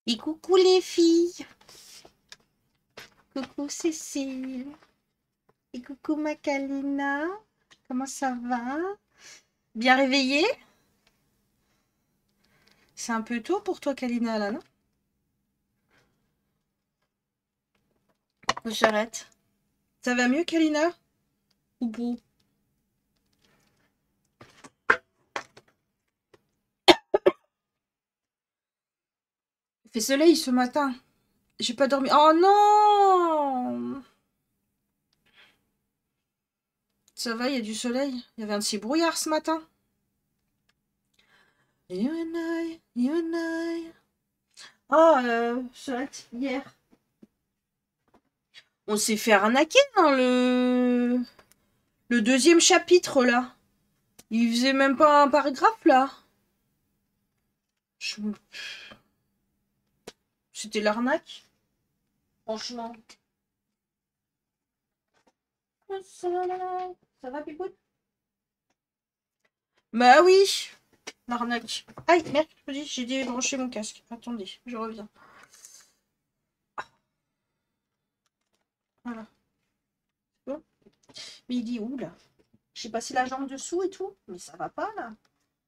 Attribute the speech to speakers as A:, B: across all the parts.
A: Et coucou les filles. Coucou Cécile. Et coucou Macalina. Comment ça va? Bien réveillée? C'est un peu tôt pour toi, Kalina, là, non? J'arrête. Ça va mieux, Kalina? Ou il fait soleil ce matin. J'ai pas dormi. Oh non! Ça va, il y a du soleil. Il y avait un petit brouillard ce matin. You and I, you and I. Oh, Charlotte, hier. On s'est fait arnaquer dans le deuxième chapitre, là. Il faisait même pas un paragraphe, là. Je- C'était l'arnaque. Franchement. Ça va, Pipoune? Bah oui, l'arnaque. Aïe, merde, j'ai débranché mon casque. Attendez, je reviens. Voilà. Bon. Mais il dit où, là? J'ai passé la jambe dessous et tout. Mais ça va pas, là.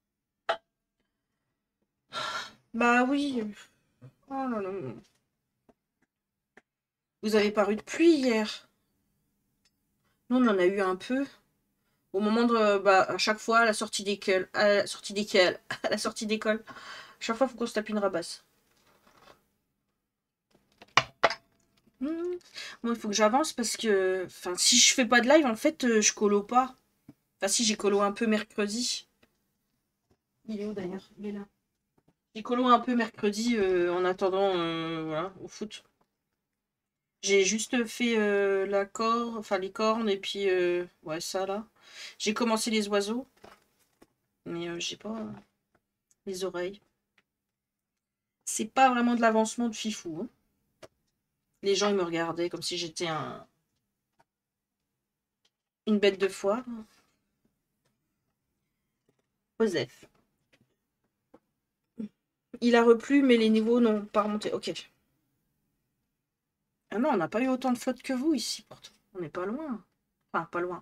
A: Bah oui. Oh là là. Vous avez pas eu de pluie hier? Nous, on en a eu un peu. Au moment de, bah, à chaque fois, à la sortie d'école, à la sortie d'école, à la sortie d'école, chaque fois, il faut qu'on se tape une rabasse. Bon, il faut que j'avance parce que, enfin, si je fais pas de live, en fait, je colo pas. Enfin, si j'ai colo un peu mercredi. Il est où d'ailleurs? Il est là. J'ai colo un peu mercredi en attendant, voilà, au foot. J'ai juste fait enfin les cornes et puis ouais ça là. J'ai commencé les oiseaux, mais j'ai pas les oreilles. C'est pas vraiment de l'avancement de fifou, hein. Les gens ils me regardaient comme si j'étais une bête de foire. Osef. Il a replu, mais les niveaux n'ont pas remonté. Ok. Ah non, on n'a pas eu autant de flotte que vous ici, pourtant. On n'est pas loin. Enfin, pas loin.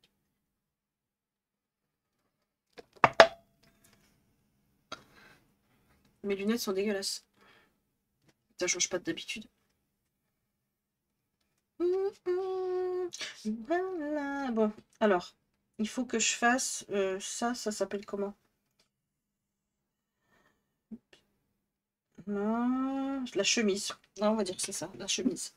A: Mes lunettes sont dégueulasses. Ça change pas d'habitude. Voilà. Bon, alors, il faut que je fasse ça s'appelle comment? Non, la chemise. Non, on va dire que c'est ça, la chemise.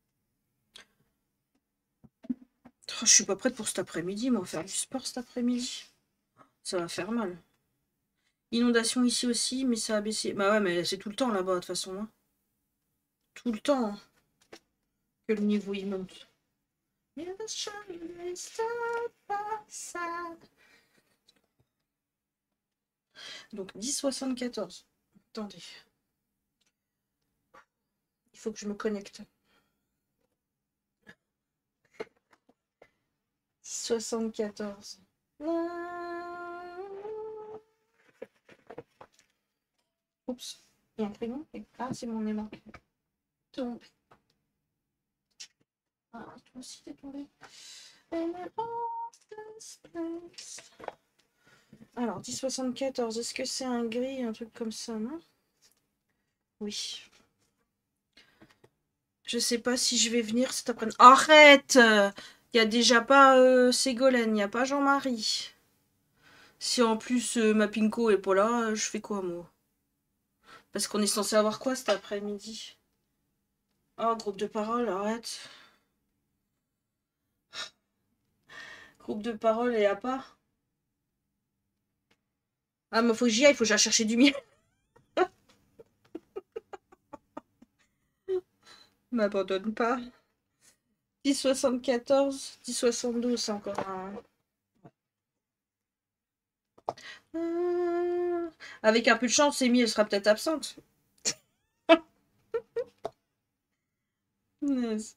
A: Oh, je suis pas prête pour cet après-midi, moi, faire du sport cet après-midi. Ça va faire mal. Inondation ici aussi, mais ça a baissé. Bah ouais, mais c'est tout le temps là-bas, de toute façon, hein. Tout le temps hein, que le niveau il monte. Donc 10,74. Attendez. Il faut que je me connecte. 10,74. Oups. Il y a un prénom. Ah, c'est mon aimant. Tombé. Ah, toi aussi t'es tombé. Alors, 10,74. Est-ce que c'est un gris, un truc comme ça, non? Oui. Je sais pas si je vais venir cet après-midi. Arrête! Il y a déjà pas Ségolène, il n'y a pas Jean-Marie. Si en plus ma Pinko est pas là, je fais quoi moi? Parce qu'on est censé avoir quoi cet après-midi? Oh, groupe de parole, arrête. Groupe de parole et à part. Ah, mais faut que j'y aille, faut que j'aille chercher du miel. M'abandonne pas. 10,74, 10,72, c'est encore un. Avec un peu de chance, Amy, elle sera peut-être absente. Yes.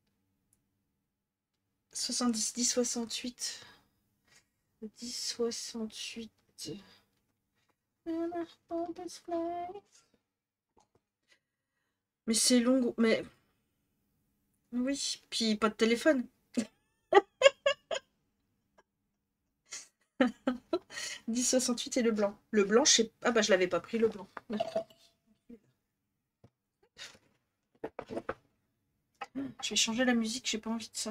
A: 70, 10, 68. 10, 68. Mais c'est long. Mais oui. Puis pas de téléphone. 10,68 et le blanc. Le blanc, je sais. Ah bah je l'avais pas pris le blanc. Je vais changer la musique, j'ai pas envie de ça.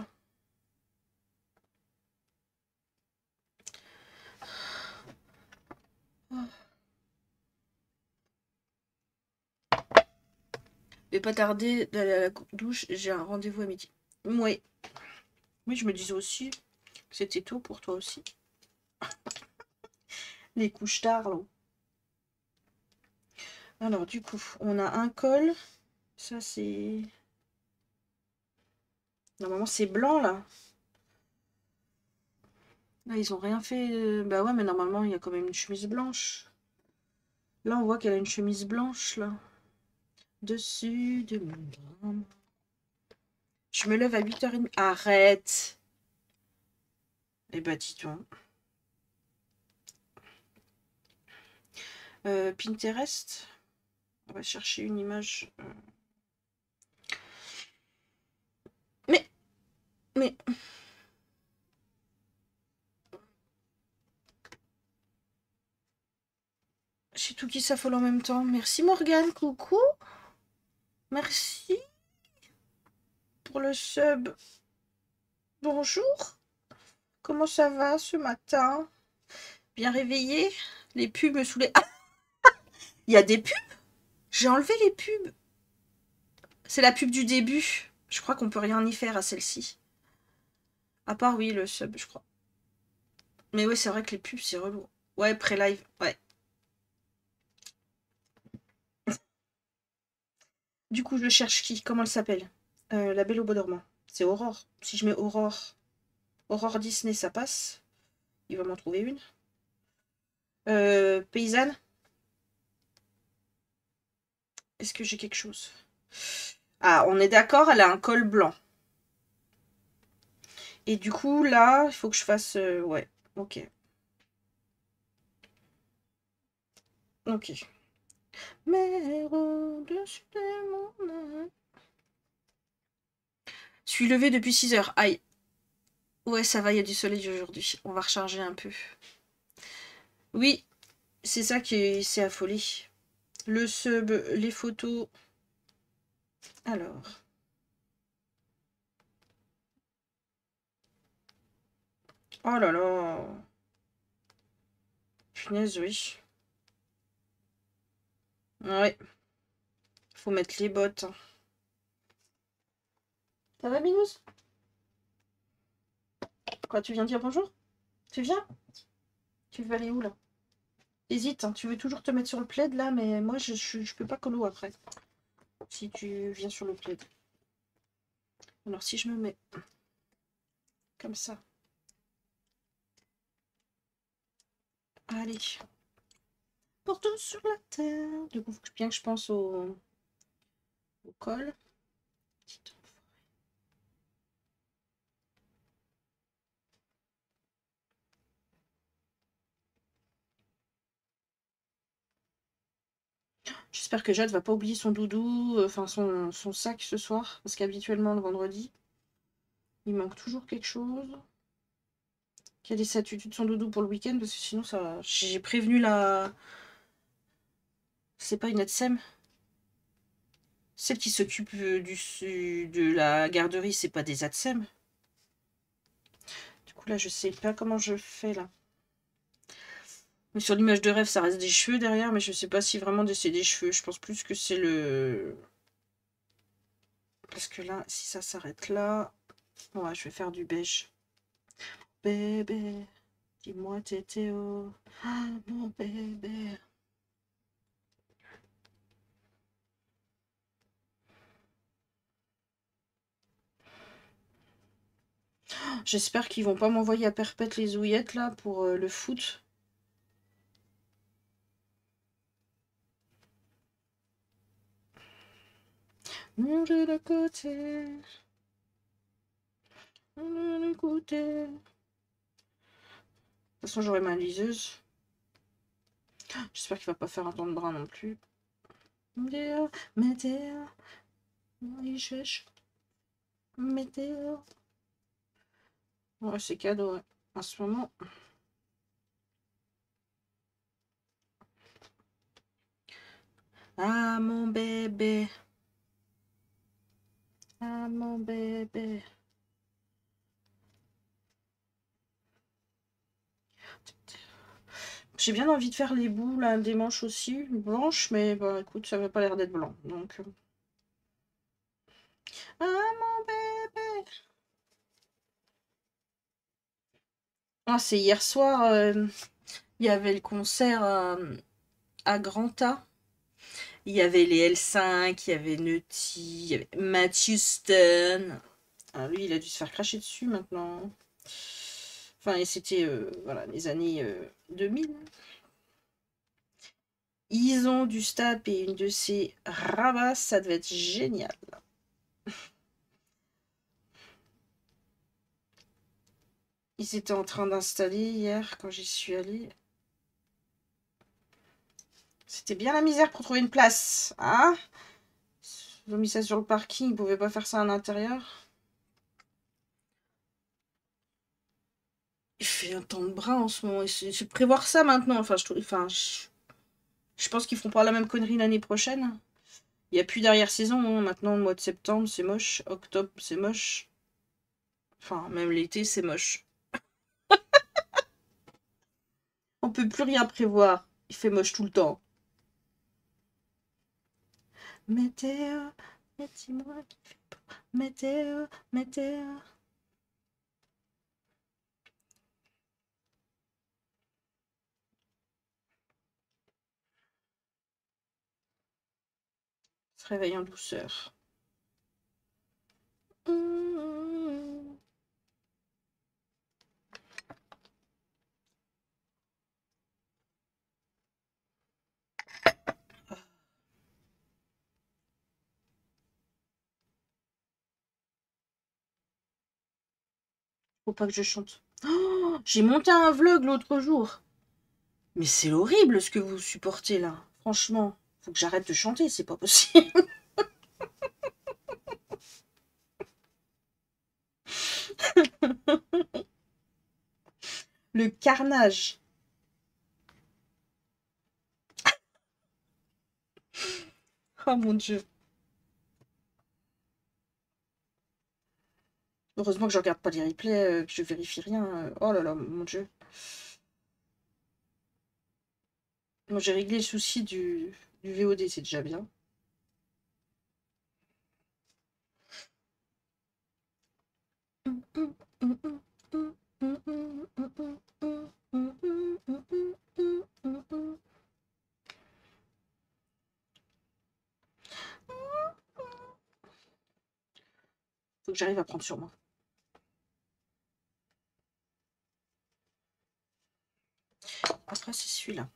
A: Je vais pas tarder d'aller à la douche, j'ai un rendez-vous à midi. Oui. Oui, je me disais aussi que c'était tôt pour toi aussi. Les couches tard, là. Alors, du coup, on a un col. Ça, c'est... Normalement, c'est blanc, là. Là, ils ont rien fait. Bah ouais, mais normalement, il y a quand même une chemise blanche. Là, on voit qu'elle a une chemise blanche, là. Dessus de mon drame. Je me lève à 8h30. Arrête! Eh bah, dis donc. Pinterest. On va chercher une image. Mais... J'ai tout qui s'affole en même temps. Merci Morgane, coucou. Merci pour le sub. Bonjour. Comment ça va ce matin? Bien réveillé? Les pubs me saoulaient. Ah, il y a des pubs? J'ai enlevé les pubs. C'est la pub du début. Je crois qu'on peut rien y faire à celle-ci. À part, oui, le sub, je crois. Mais ouais, c'est vrai que les pubs, c'est relou. Ouais, pré-live, ouais. Du coup, je cherche qui? Comment elle s'appelle? La Belle au Bois dormant. C'est Aurore. Si je mets Aurore, Aurore Disney, ça passe. Il va m'en trouver une. Paysanne. Est-ce que j'ai quelque chose? Ah, on est d'accord, elle a un col blanc. Et du coup, là, il faut que je fasse... ouais, ok. Ok. Mer au-dessus de mon âme. Je suis levée depuis 6 heures. Aïe. Ouais, ça va, il y a du soleil aujourd'hui. On va recharger un peu. Oui, c'est ça qui s'est affolé. Le sub, les photos. Alors. Oh là là. Punaise, oui. Ouais. Faut mettre les bottes. Ça va, Binous? Quoi, tu viens dire bonjour? Tu viens? Tu veux aller où, là? Hésite, hein, tu veux toujours te mettre sur le plaid, là, mais moi, je peux pas colo après. Si tu viens sur le plaid. Alors, si je me mets comme ça. Allez. Porte sur la terre. Du coup, faut bien que je pense au col. J'espère que Jade va pas oublier son doudou, enfin son sac ce soir, parce qu'habituellement le vendredi, il manque toujours quelque chose. Qu'il y a des statuts de son doudou pour le week-end, parce que sinon ça. J'ai prévenu la. C'est pas une ATSEM. Celle qui s'occupe de la garderie, c'est pas des ATSEM. Du coup là je sais pas comment je fais là. Mais sur l'image de rêve ça reste des cheveux derrière, mais je sais pas si vraiment c'est des cheveux. Je pense plus que c'est le. Parce que là, si ça s'arrête là. Ouais, je vais faire du beige. Bébé, dis-moi Tétéo. Ah, mon bébé. J'espère qu'ils vont pas m'envoyer à perpète les ouillettes là pour le foot. Manger de côté. De côté. De toute façon, j'aurai ma liseuse. J'espère qu'il va pas faire un temps de bras non plus. Météo, météo, Oui, météo. Ouais, c'est cadeau, ouais. En ce moment. Ah, mon bébé. Ah, mon bébé. J'ai bien envie de faire les bouts, là, des manches aussi, blanches, mais bah écoute, ça n'a pas l'air d'être blanc. Donc. Ah, mon bébé. Ah, c'est hier soir, il y avait le concert à Grand A. Il y avait les L5, il y avait Nutty, il y avait Matthew Stone. Ah, lui, il a dû se faire cracher dessus maintenant. Enfin, et c'était voilà, les années 2000. Ils ont dû se taper une de ces rabasses, ça devait être génial. Ils étaient en train d'installer hier quand j'y suis allée. C'était bien la misère pour trouver une place. Hein? Ils ont mis ça sur le parking, ils pouvaient pas faire ça à l'intérieur. Il fait un temps de bras en ce moment. C'est prévoir ça maintenant. Enfin, je pense qu'ils feront pas la même connerie l'année prochaine. Il n'y a plus d'arrière-saison. Hein. Maintenant, le mois de septembre, c'est moche. Octobre, c'est moche. Enfin, même l'été, c'est moche. On peut plus rien prévoir. Il fait moche tout le temps. Météo, dis-moi qui fait pas. Météo, météo. Se réveille en douceur. Faut pas que je chante. Oh, j'ai monté un vlog l'autre jour. Mais c'est horrible ce que vous supportez là. Franchement, faut que j'arrête de chanter, c'est pas possible. Le carnage. Oh mon dieu. Heureusement que je regarde pas les replays, que je vérifie rien. Oh là là, mon dieu. Moi j'ai réglé le souci du VOD, c'est déjà bien. Faut que j'arrive à prendre sur moi. Après c'est celui-là.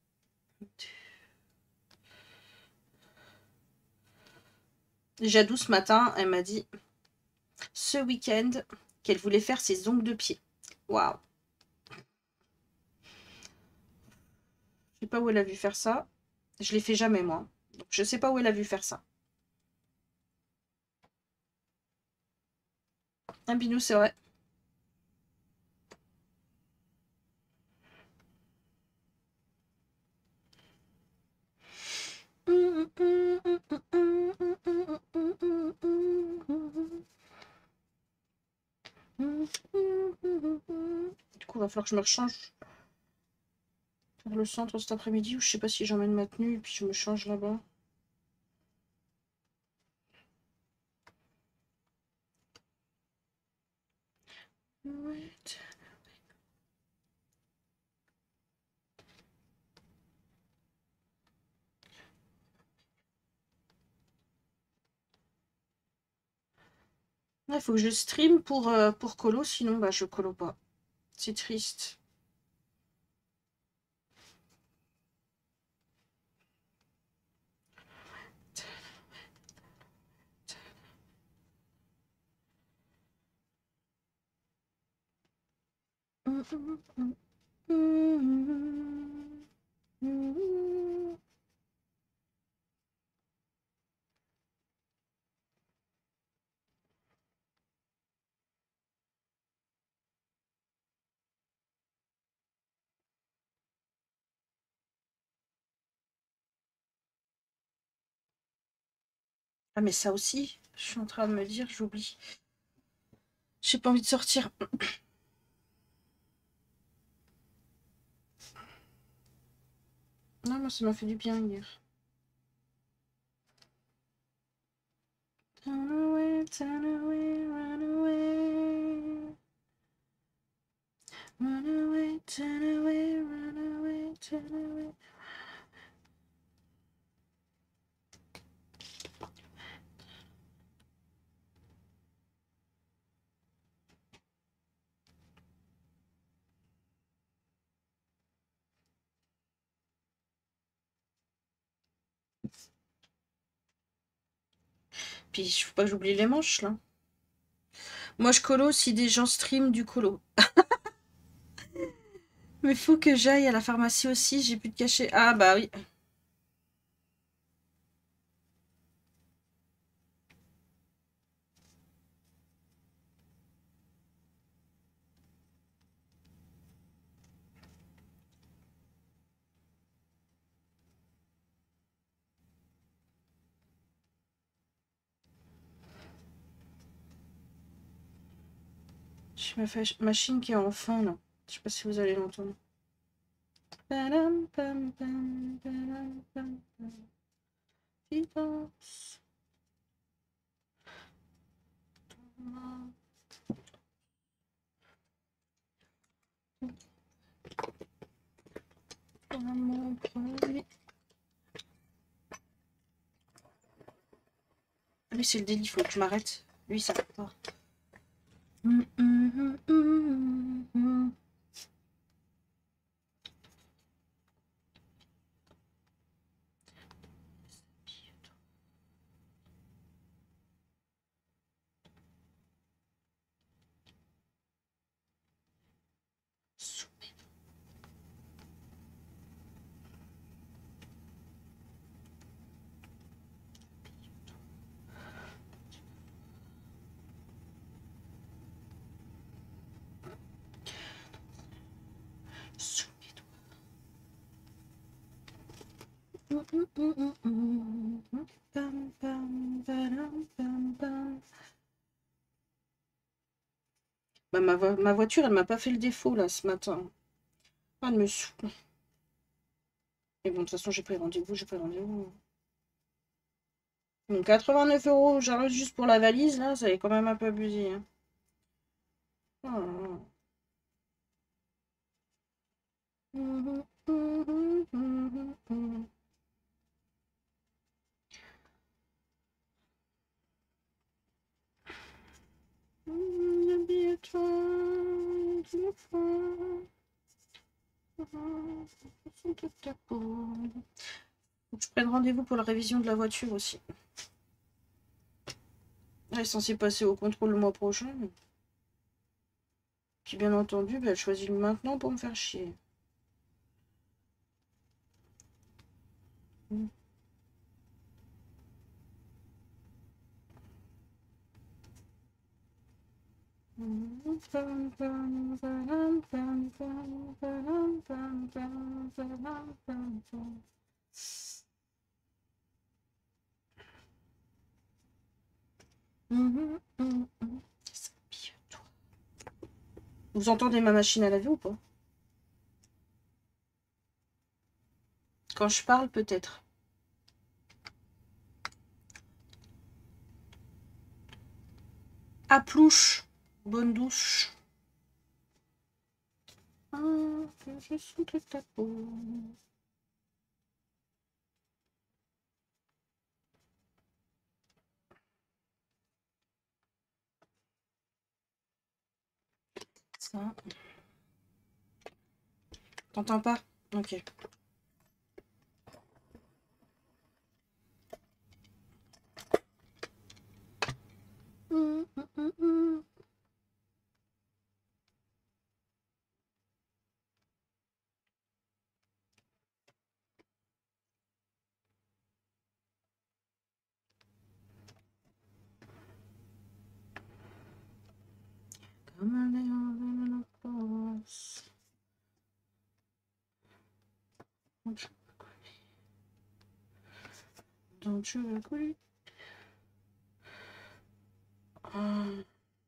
A: Jadou ce matin, elle m'a dit ce week-end qu'elle voulait faire ses ongles de pied. Waouh. Je sais pas où elle a vu faire ça. Je les fais jamais moi. Donc je sais pas où elle a vu faire ça. Un binou, c'est vrai. Du coup, il va falloir que je me rechange pour le centre cet après-midi, ou je sais pas si j'emmène ma tenue et puis je me change là-bas. Il faut que je stream pour colo, sinon bah, je colo pas. C'est triste. Ah mais ça aussi, je suis en train de me dire, j'oublie. J'ai pas envie de sortir. Non, moi ça m'a fait du bien hier. Turn away, run away. Run away, turn away, run away, turn away. Puis il faut pas que j'oublie les manches là. Moi je colo si des gens stream du colo. Mais faut que j'aille à la pharmacie aussi, j'ai plus de cachet. Ah bah oui. J'ai ma machine qui est en fin là. Je sais pas si vous allez l'entendre. Padam, pam, pam, padam, pam, pam. Silence. Mon premier. Lui c'est le délit, faut que je m'arrête. Lui ça va pas. Bah, ma voiture, elle m'a pas fait le défaut là ce matin. Pas de me saoule. Mais bon, de toute façon, j'ai pris rendez-vous, j'ai pris rendez-vous. Donc 89 €, j'arrête juste pour la valise, là, ça est quand même un peu abusé. Hein. Oh là là. Faut que je prenne rendez-vous pour la révision de la voiture aussi. Elle est censée passer au contrôle le mois prochain. Puis bien entendu, bah, elle choisit le maintenant pour me faire chier. Vous entendez ma machine à laver ou pas? Quand je parle, peut-être. Aplouche, bonne douche. Ah, je sens toute ta peau. Ça. T'entends pas? Ok. Comme un néant dans la force. Don't you agree? Hum.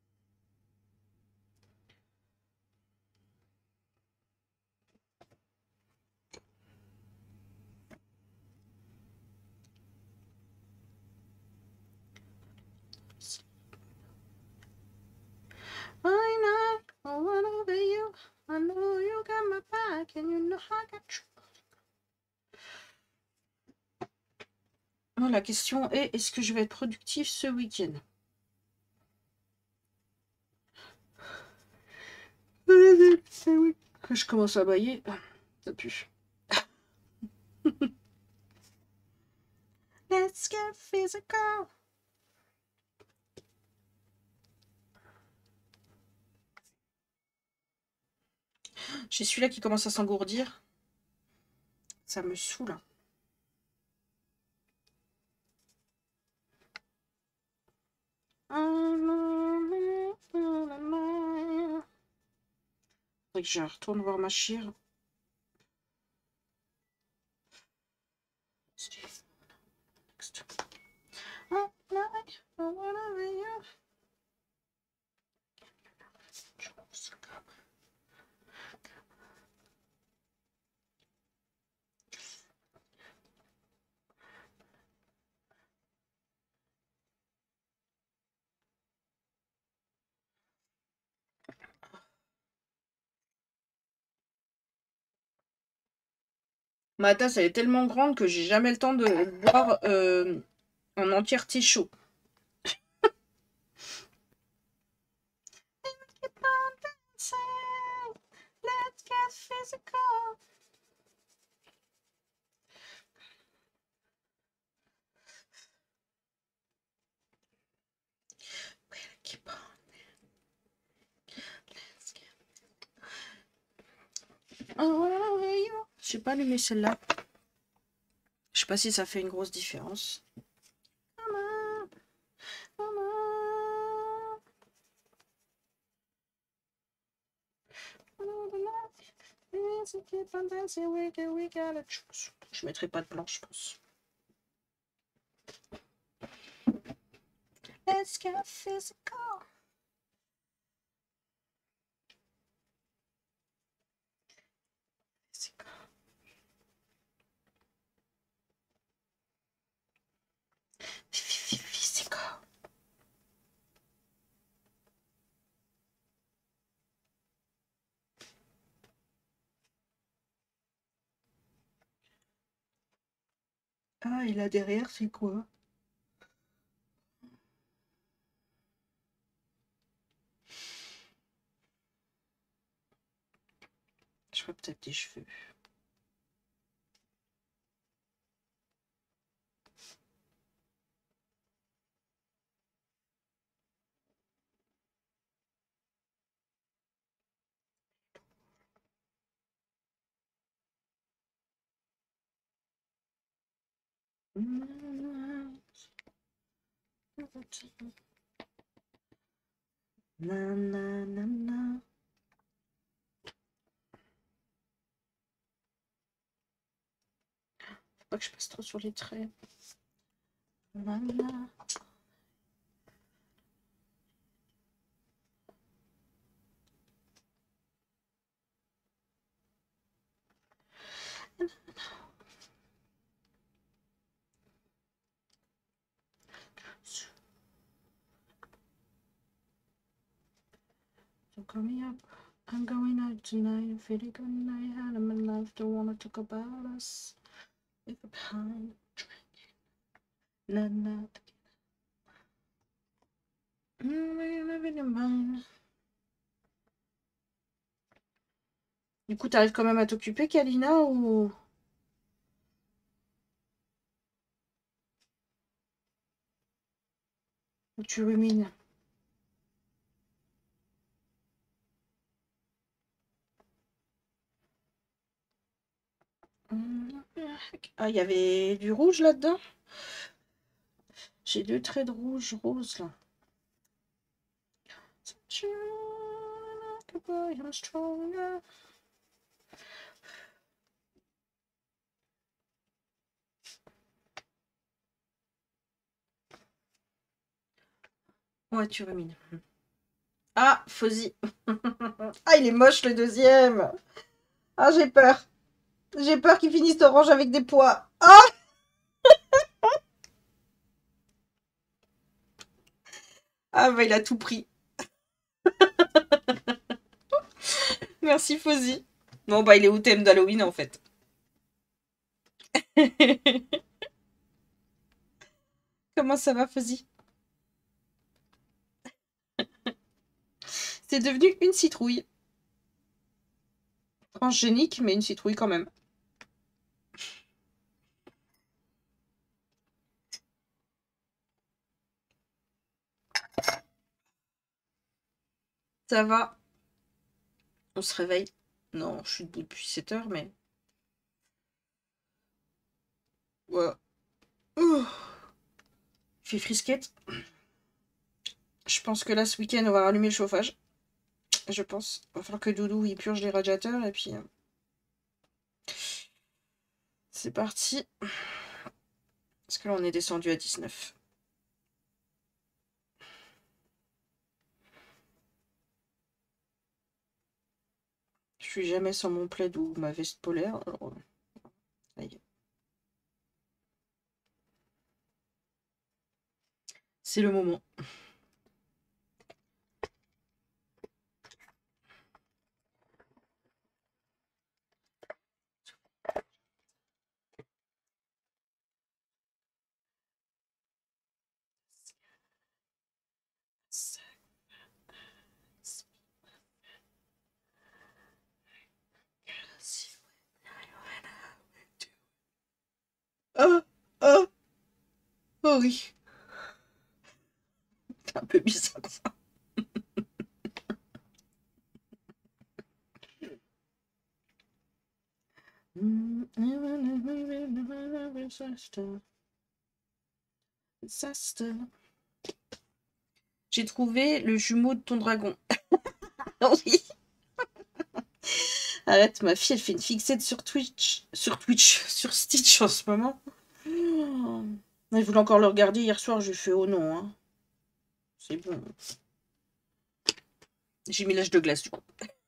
A: I know, whatever you, I know you got my back and you know I got you. La question est, est-ce que je vais être productif ce week-end? C'est oui. Que je commence à bailler, ça pue. Let's get physical. J'ai celui-là qui commence à s'engourdir. Ça me saoule. Faudrait que je retourne voir ma chire. Ma tasse, elle est tellement grande que j'ai jamais le temps de boire en entièreté chaud. Let's get physical. Keep on. Let's get... Oh, j'ai pas allumé celle-là. Je sais pas si ça fait une grosse différence. Maman, maman. Je mettrai pas de blanc, je pense. Let's get physical. Physical. Ah, et là derrière, c'est quoi? Je vois peut-être des cheveux. Na, na, na, na. Faut pas que je passe trop sur les traits. Na, na. So call me up. I'm going out tonight. Feeling good night. Had in my life. Don't wanna talk about us. If a pine drinking. Na na. Living in mine. Du coup, t'arrives quand même à t'occuper, Kalina, ou tu rumines? Ah, il y avait du rouge là-dedans? J'ai 2 traits de rouge rose là. Ouais, tu rumines. Ah, Fuzzy. Ah, il est moche le deuxième. Ah, j'ai peur. J'ai peur qu'il finisse orange avec des pois. Ah, ah bah il a tout pris. Merci Fuzzy. Bon bah il est au thème d'Halloween en fait. Comment ça va Fuzzy? C'est devenu une citrouille. Transgénique, mais une citrouille quand même. Ça va. On se réveille. Non, je suis debout depuis 7 heures, mais... Ouais. Ouh. Je suis frisquette. Je pense que là, ce week-end, on va rallumer le chauffage. Je pense. Il va falloir que Doudou, il purge les radiateurs, et puis... c'est parti. Parce que là, on est descendu à 19. Je suis jamais sans mon plaid ou ma veste polaire. Alors... aïe. C'est le moment. Ah, ah, oh oui. C'est un peu bizarre ça. J'ai trouvé le jumeau de ton dragon. Oui. Arrête, ma fille, elle fait une fixette sur Twitch. Sur Stitch en ce moment. Oh. Elle voulait encore le regarder hier soir, je lui ai fait oh non. Hein. C'est bon. J'ai mis l'âge de glace du coup.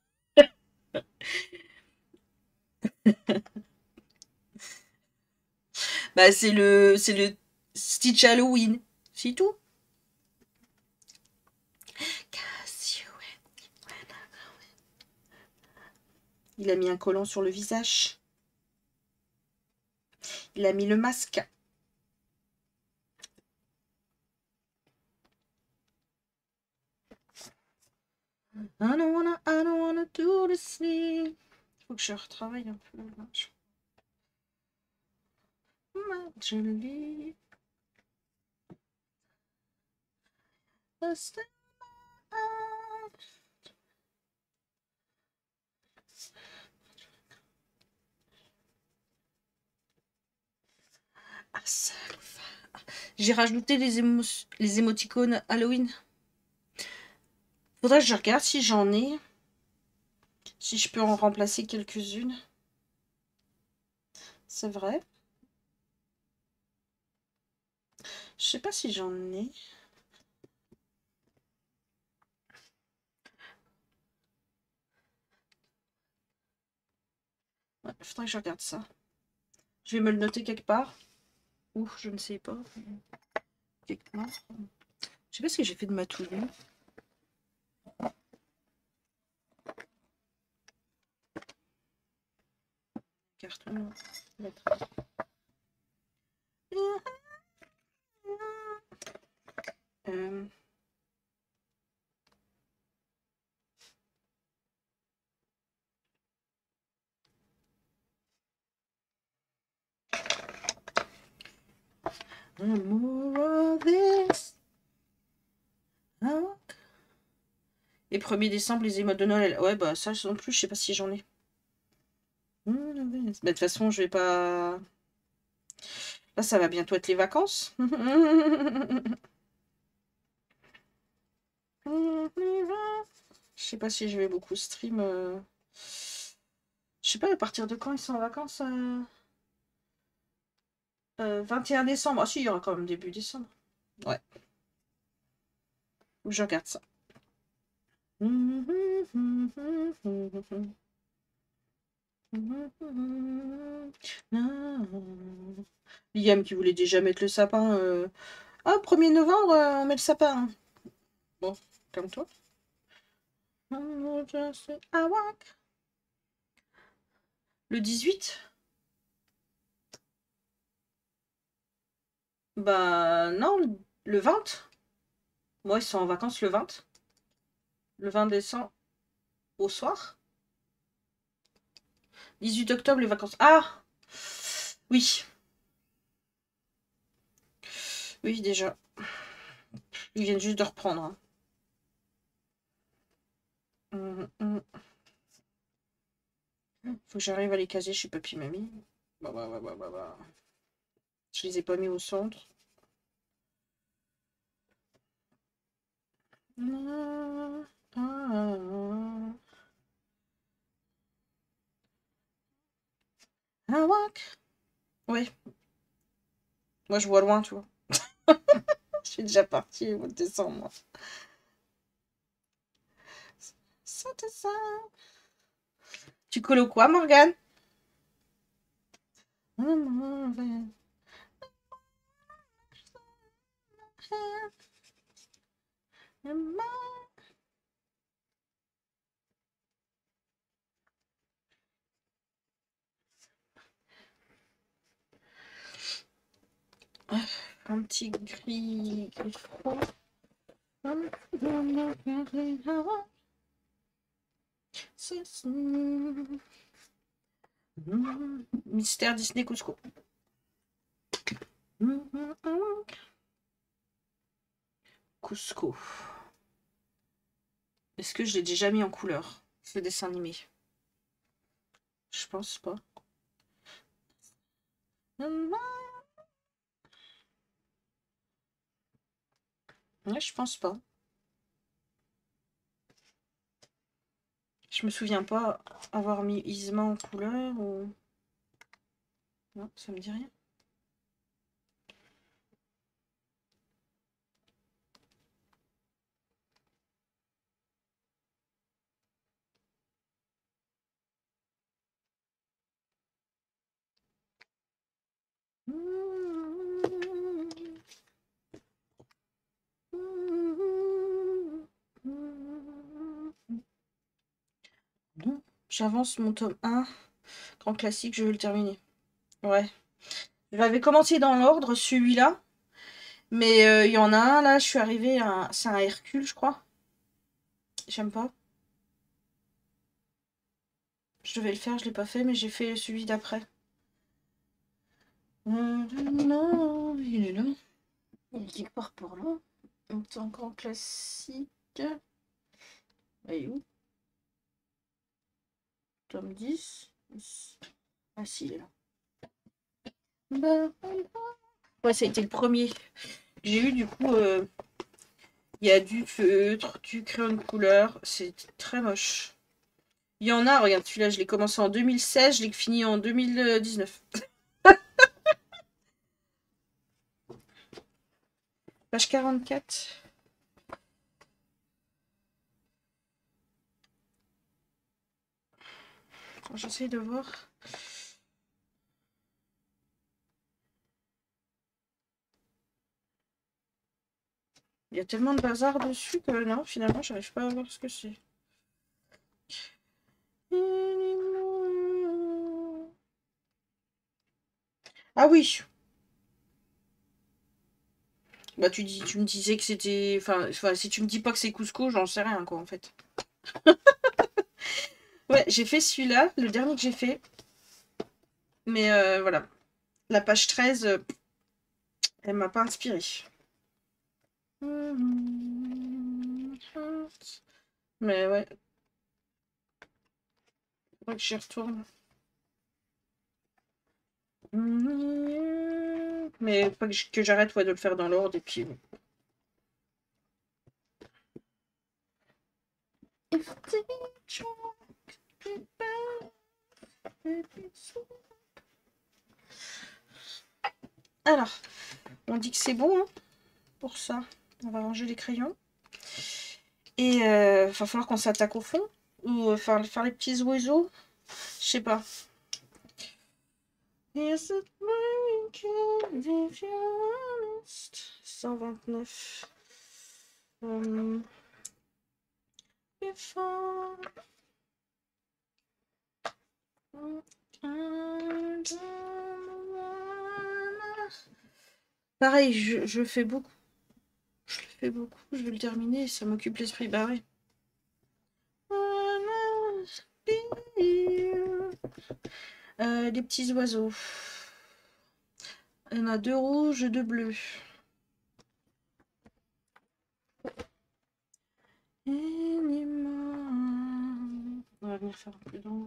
A: Bah c'est le Stitch Halloween. C'est tout. Il a mis un collant sur le visage. Il a mis le masque. I don't wanna do this thing. Faut que je retravaille un peu. Ma jolie. Ah, ça. J'ai rajouté les émoticônes Halloween. Faudrait que je regarde si j'en ai. Si je peux en remplacer quelques-unes. C'est vrai. Je sais pas si j'en ai. Ouais, faudrait que je regarde ça. Je vais me le noter quelque part. Ou je ne sais pas. Quelque part. Je sais pas ce que j'ai fait de ma touille. Carton. More of this. Et 1er décembre, les émotes de Noël. Ouais, bah ça non plus, je sais pas si j'en ai. Bah, de toute façon, je vais pas... Là, ça va bientôt être les vacances. Je sais pas si je vais beaucoup stream. Je sais pas à partir de quand ils sont en vacances. 21 décembre. Ah si, il y aura quand même début décembre. Ouais. Faut que je regarde ça. Liam qui voulait déjà mettre le sapin. Ah, 1er novembre, on met le sapin. Bon, calme-toi. Le 18? Bah non, le 20. Moi, ils sont en vacances le 20. Le 20 décembre au soir. 18 octobre, les vacances. Ah! Oui. Oui, déjà. Ils viennent juste de reprendre. Hein. Faut que j'arrive à les caser chez papy mamie. Bah. Je les ai pas mis au centre. Ah, walk. Ouais. Moi, je vois loin, tu vois. Je suis déjà partie au mois de décembre. C'était ça. Tu colles quoi, Morgane? Un petit gris froid. Mystère Disney Cusco. Cusco. Est-ce que je l'ai déjà mis en couleur, ce dessin animé? Je pense pas. Ouais, je pense pas. Je me souviens pas avoir mis Isma en couleur ou... Non, ça me dit rien. J'avance mon tome 1. Grand classique, je vais le terminer. Ouais. J'avais commencé dans l'ordre, celui-là. Mais il y en a un, là, je suis arrivée à... C'est un Hercule, je crois. J'aime pas. Je devais le faire, je l'ai pas fait, mais j'ai fait celui d'après. Non, il est là. Il est quelque part par là. C'est un grand classique. Il est où? Tome 10. Ah si, il est là. Ouais, ça a été le premier. J'ai eu du coup... Il y a du feutre, du crayon de couleur. C'est très moche. Il y en a, regarde, celui-là, je l'ai commencé en 2016, je l'ai fini en 2019. Page 44. J'essaye de voir. Il y a tellement de bazar dessus que non, finalement, j'arrive pas à voir ce que c'est. Ah oui. Bah tu me disais que c'était... Enfin, si tu me dis pas que c'est Cusco, j'en sais rien, quoi, en fait. Ouais, j'ai fait celui-là, le dernier que j'ai fait. Mais voilà. La page 13, elle m'a pas inspirée. Mais ouais. Faudrait que j'y retourne. Mais pas que j'arrête de le faire dans l'ordre et puis... Alors, on dit que c'est bon hein, pour ça. On va ranger les crayons. Et va falloir qu'on s'attaque au fond. Ou faire les petits oiseaux. Je sais pas. Is it working if you're honest? 129. Before. Pareil, je fais beaucoup. Je le fais beaucoup. Je vais le terminer. Ça m'occupe l'esprit. Bah ouais. Les petits oiseaux. Il y en a 2 rouges, 2 bleus. On va venir faire un peu d'ombre.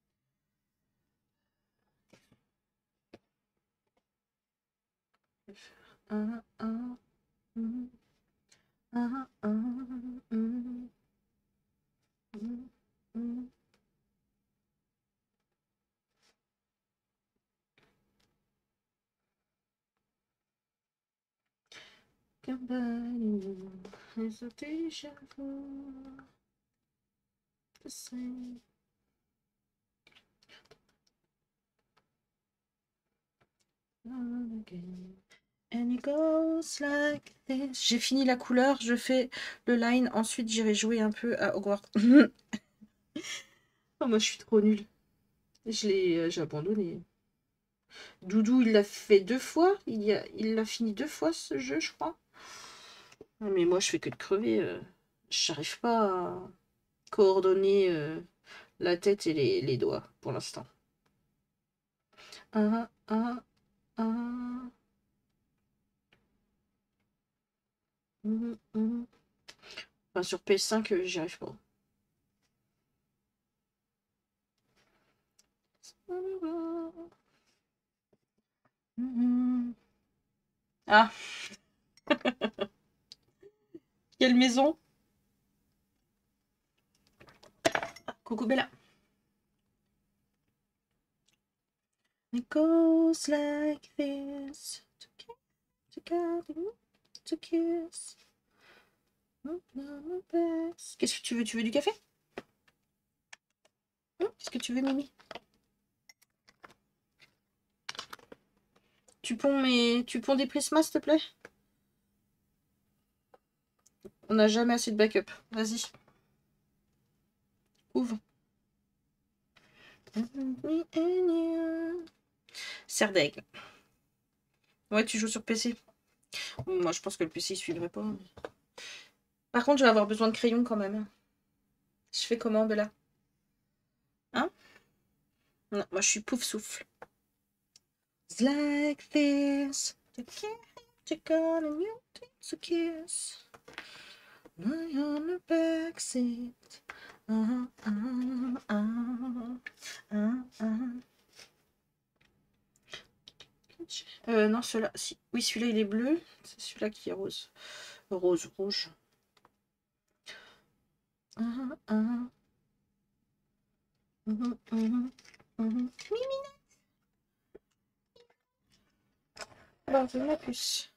A: And it goes like this. J'ai fini la couleur, je fais le line, ensuite j'irai jouer un peu à Hogwarts. Oh, moi je suis trop nulle. J'ai abandonné. Doudou, il l'a fait 2 fois. Il l'a fini 2 fois ce jeu, je crois. Mais moi, je fais que de crever. J'arrive pas à coordonner la tête et les doigts pour l'instant. Ah, ah, ah. Enfin, sur PS5, j'y arrive pas. Ah. Quelle maison? Coucou Bella. It goes like this. To kiss. Qu'est-ce que tu veux? Tu veux du café? Qu'est-ce que tu veux, Mimi? Tu ponds des prismas, s'il te plaît? On n'a jamais assez de backup. Vas-y. Ouvre. Serre d'aigle. Ouais, tu joues sur PC. Moi, je pense que le PC, il suivrait pas. Par contre, je vais avoir besoin de crayon quand même. Je fais comment, Bella? Hein? Non, moi, je suis pouf souffle. It's like this. To call and you take a kiss. Lie on the backseat. Non, celui-là. Si. Oui, celui-là, il est bleu. C'est celui-là qui est rose. Rose, rouge. Mimi. Bon, c'est ma puce.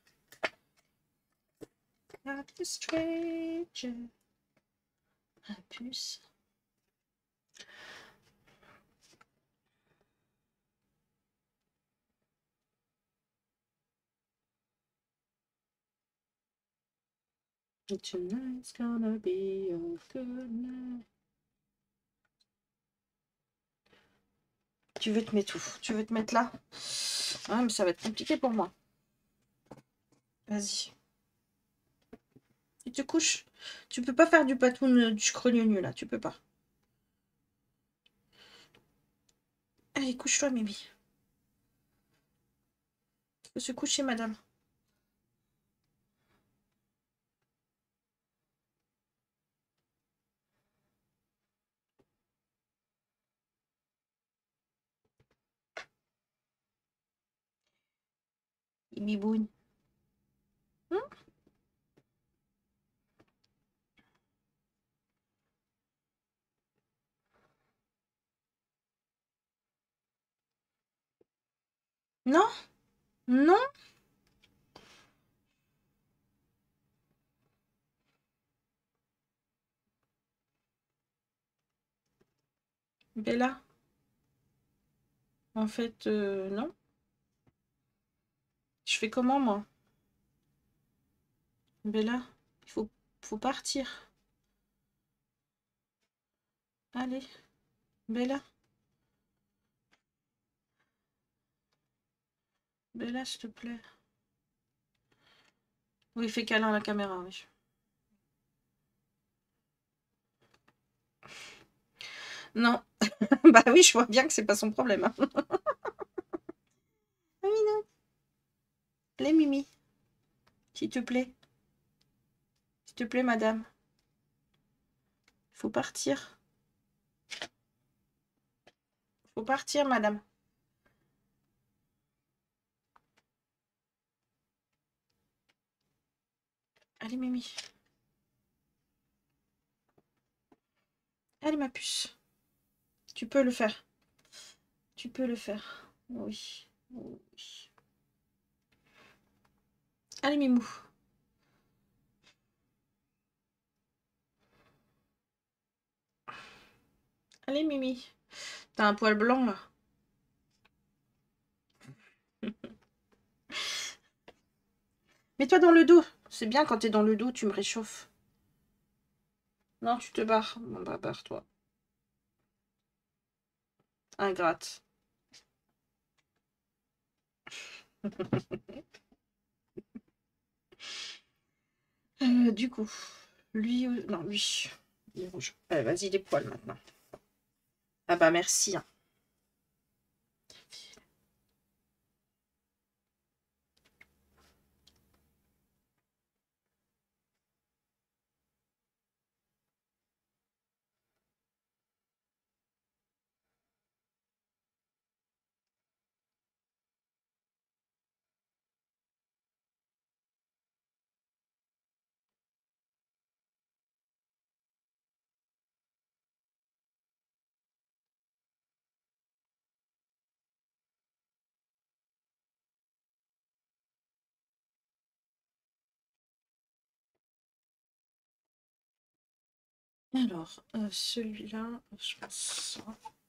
A: Not a stranger. Ma puce. Tonight's gonna be a good night. Tu veux te mettre où? Tu veux te mettre là? Ah, mais ça va être compliqué pour moi. Vas-y. Tu te couches. Tu peux pas faire du patoun du scrogneux là. Tu peux pas. Allez, couche-toi, Mimi. Il faut se coucher, madame. Biboune. Non? Non? Bella? En fait, non. Je fais comment, moi? Bella, faut partir. Allez, Bella. Bella, s'il te plaît. Oui, fais câlin à la caméra, oui. Non. Bah oui, je vois bien que c'est pas son problème. Hein. Ah oui, non. Les Mimi. S'il te plaît. S'il te plaît, madame. Faut partir. Faut partir, madame. Allez, Mimi. Allez, ma puce. Tu peux le faire. Tu peux le faire. Oui. Oui. Allez, Mimou. Allez, Mimi. T'as un poil blanc, là. Mets-toi dans le dos. C'est bien quand t'es dans le dos, tu me réchauffes. Non, tu te barres. Bon, bah, barre-toi. Ingrate. Du coup, lui... Non, lui. Il est rouge. Vas-y, les poils, maintenant. Ah bah, merci. Hein. Alors, celui-là, je pense...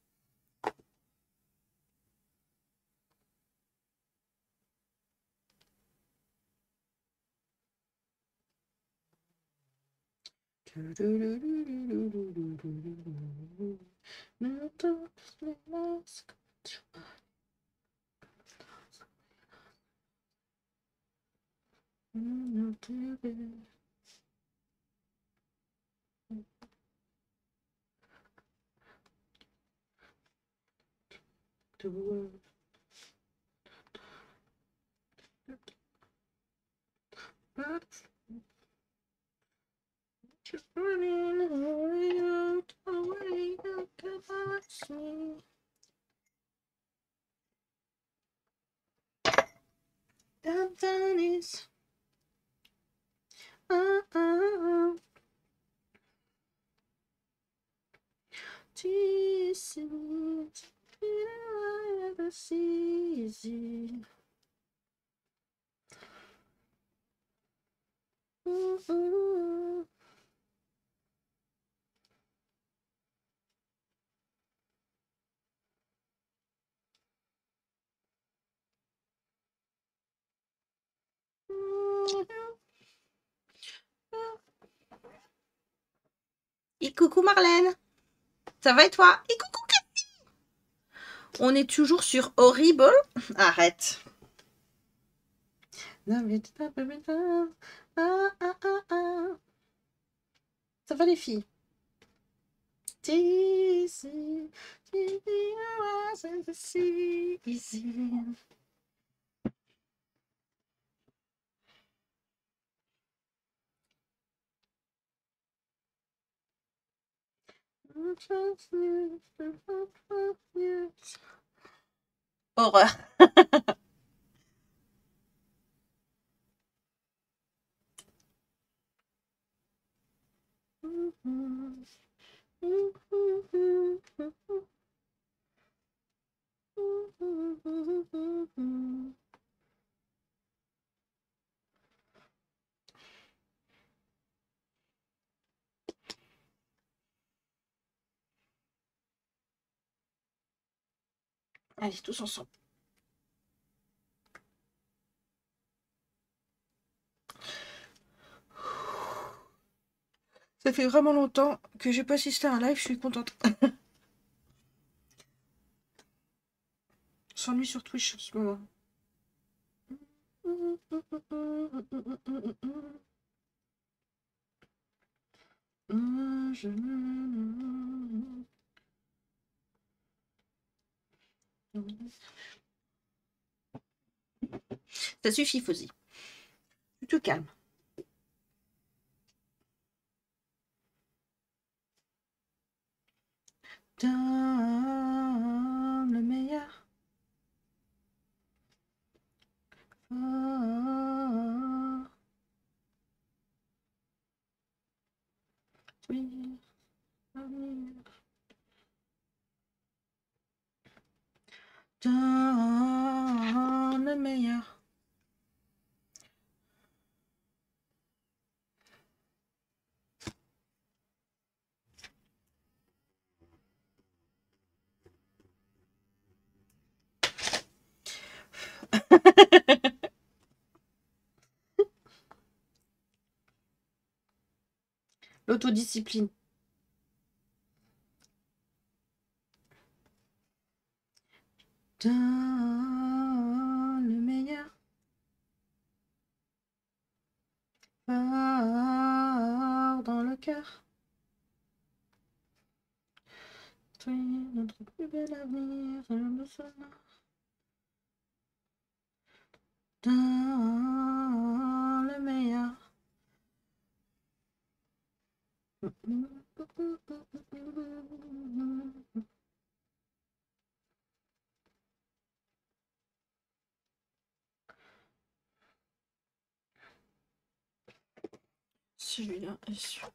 A: Et coucou Marlène, ça va et toi? Et coucou Cathy. On est toujours sur Horrible. Arrête. Ça va les filles? Horreur. Allez, tous ensemble. Ça fait vraiment longtemps que j'ai pas assisté à un live, je suis contente. S'ennuie sur Twitch en ce moment. Ça suffit, Fosy. Tu te calmes. Donne le meilleur. Oui. Donne le meilleur. L'autodiscipline. Donne le meilleur. Fort dans le cœur. Tu es notre plus bel avenir. Donne le meilleur. Celui-là est sûr.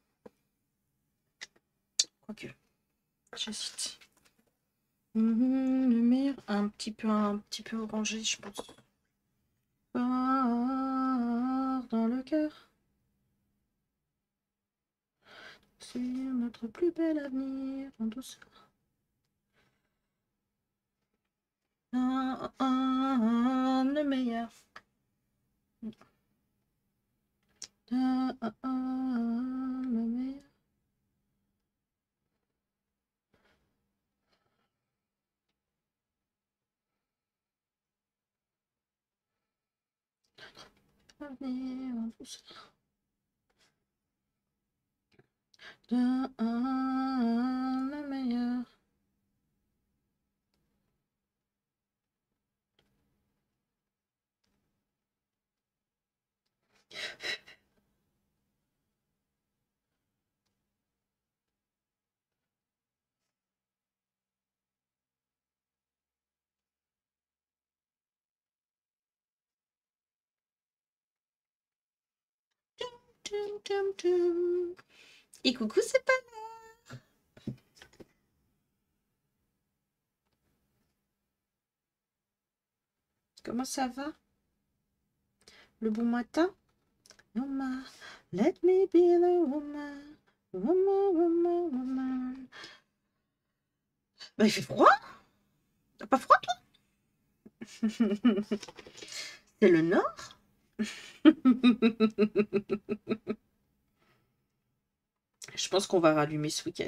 A: Quoique, j'hésite. Le meilleur, un petit peu orangé, je pense. Fort dans le cœur. C'est notre plus bel avenir en douceur. Le meilleur. Le meilleur. Avenir en douceur. Le meilleur. Et coucou, c'est pas là. Comment ça va? Le bon matin? Woman, let me be the woman. Woman. Bah, il fait froid? T'as pas froid, toi? C'est le nord? Je pense qu'on va rallumer ce week-end.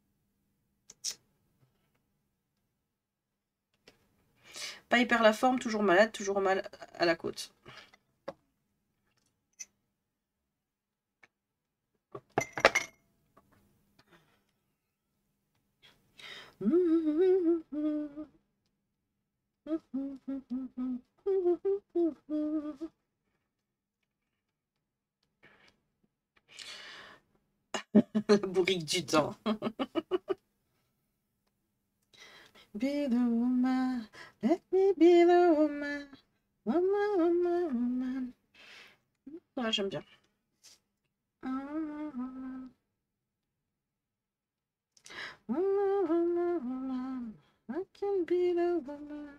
A: Pas hyper la forme, toujours malade, toujours mal à la côte. La bourrique du temps. Be the woman, let me be the woman. Woman. Ouais, j'aime bien. I can be the woman.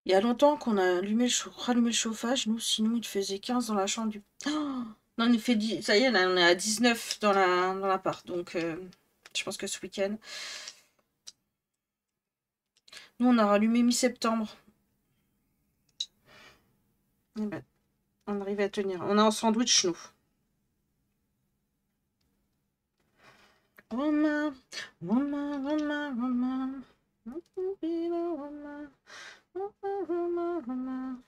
A: Il y a longtemps qu'on a rallumé le chauffage, nous, sinon il faisait 15 dans la chambre du... Oh non, il fait 10, ça y est, là, on est à 19 dans l'appart, donc je pense que ce week-end... Nous, on a rallumé mi-septembre. Eh ben, on arrive à tenir. On a un sandwich, nous. Romain, Romain, Romain, Romain. Romain, Romain, Romain.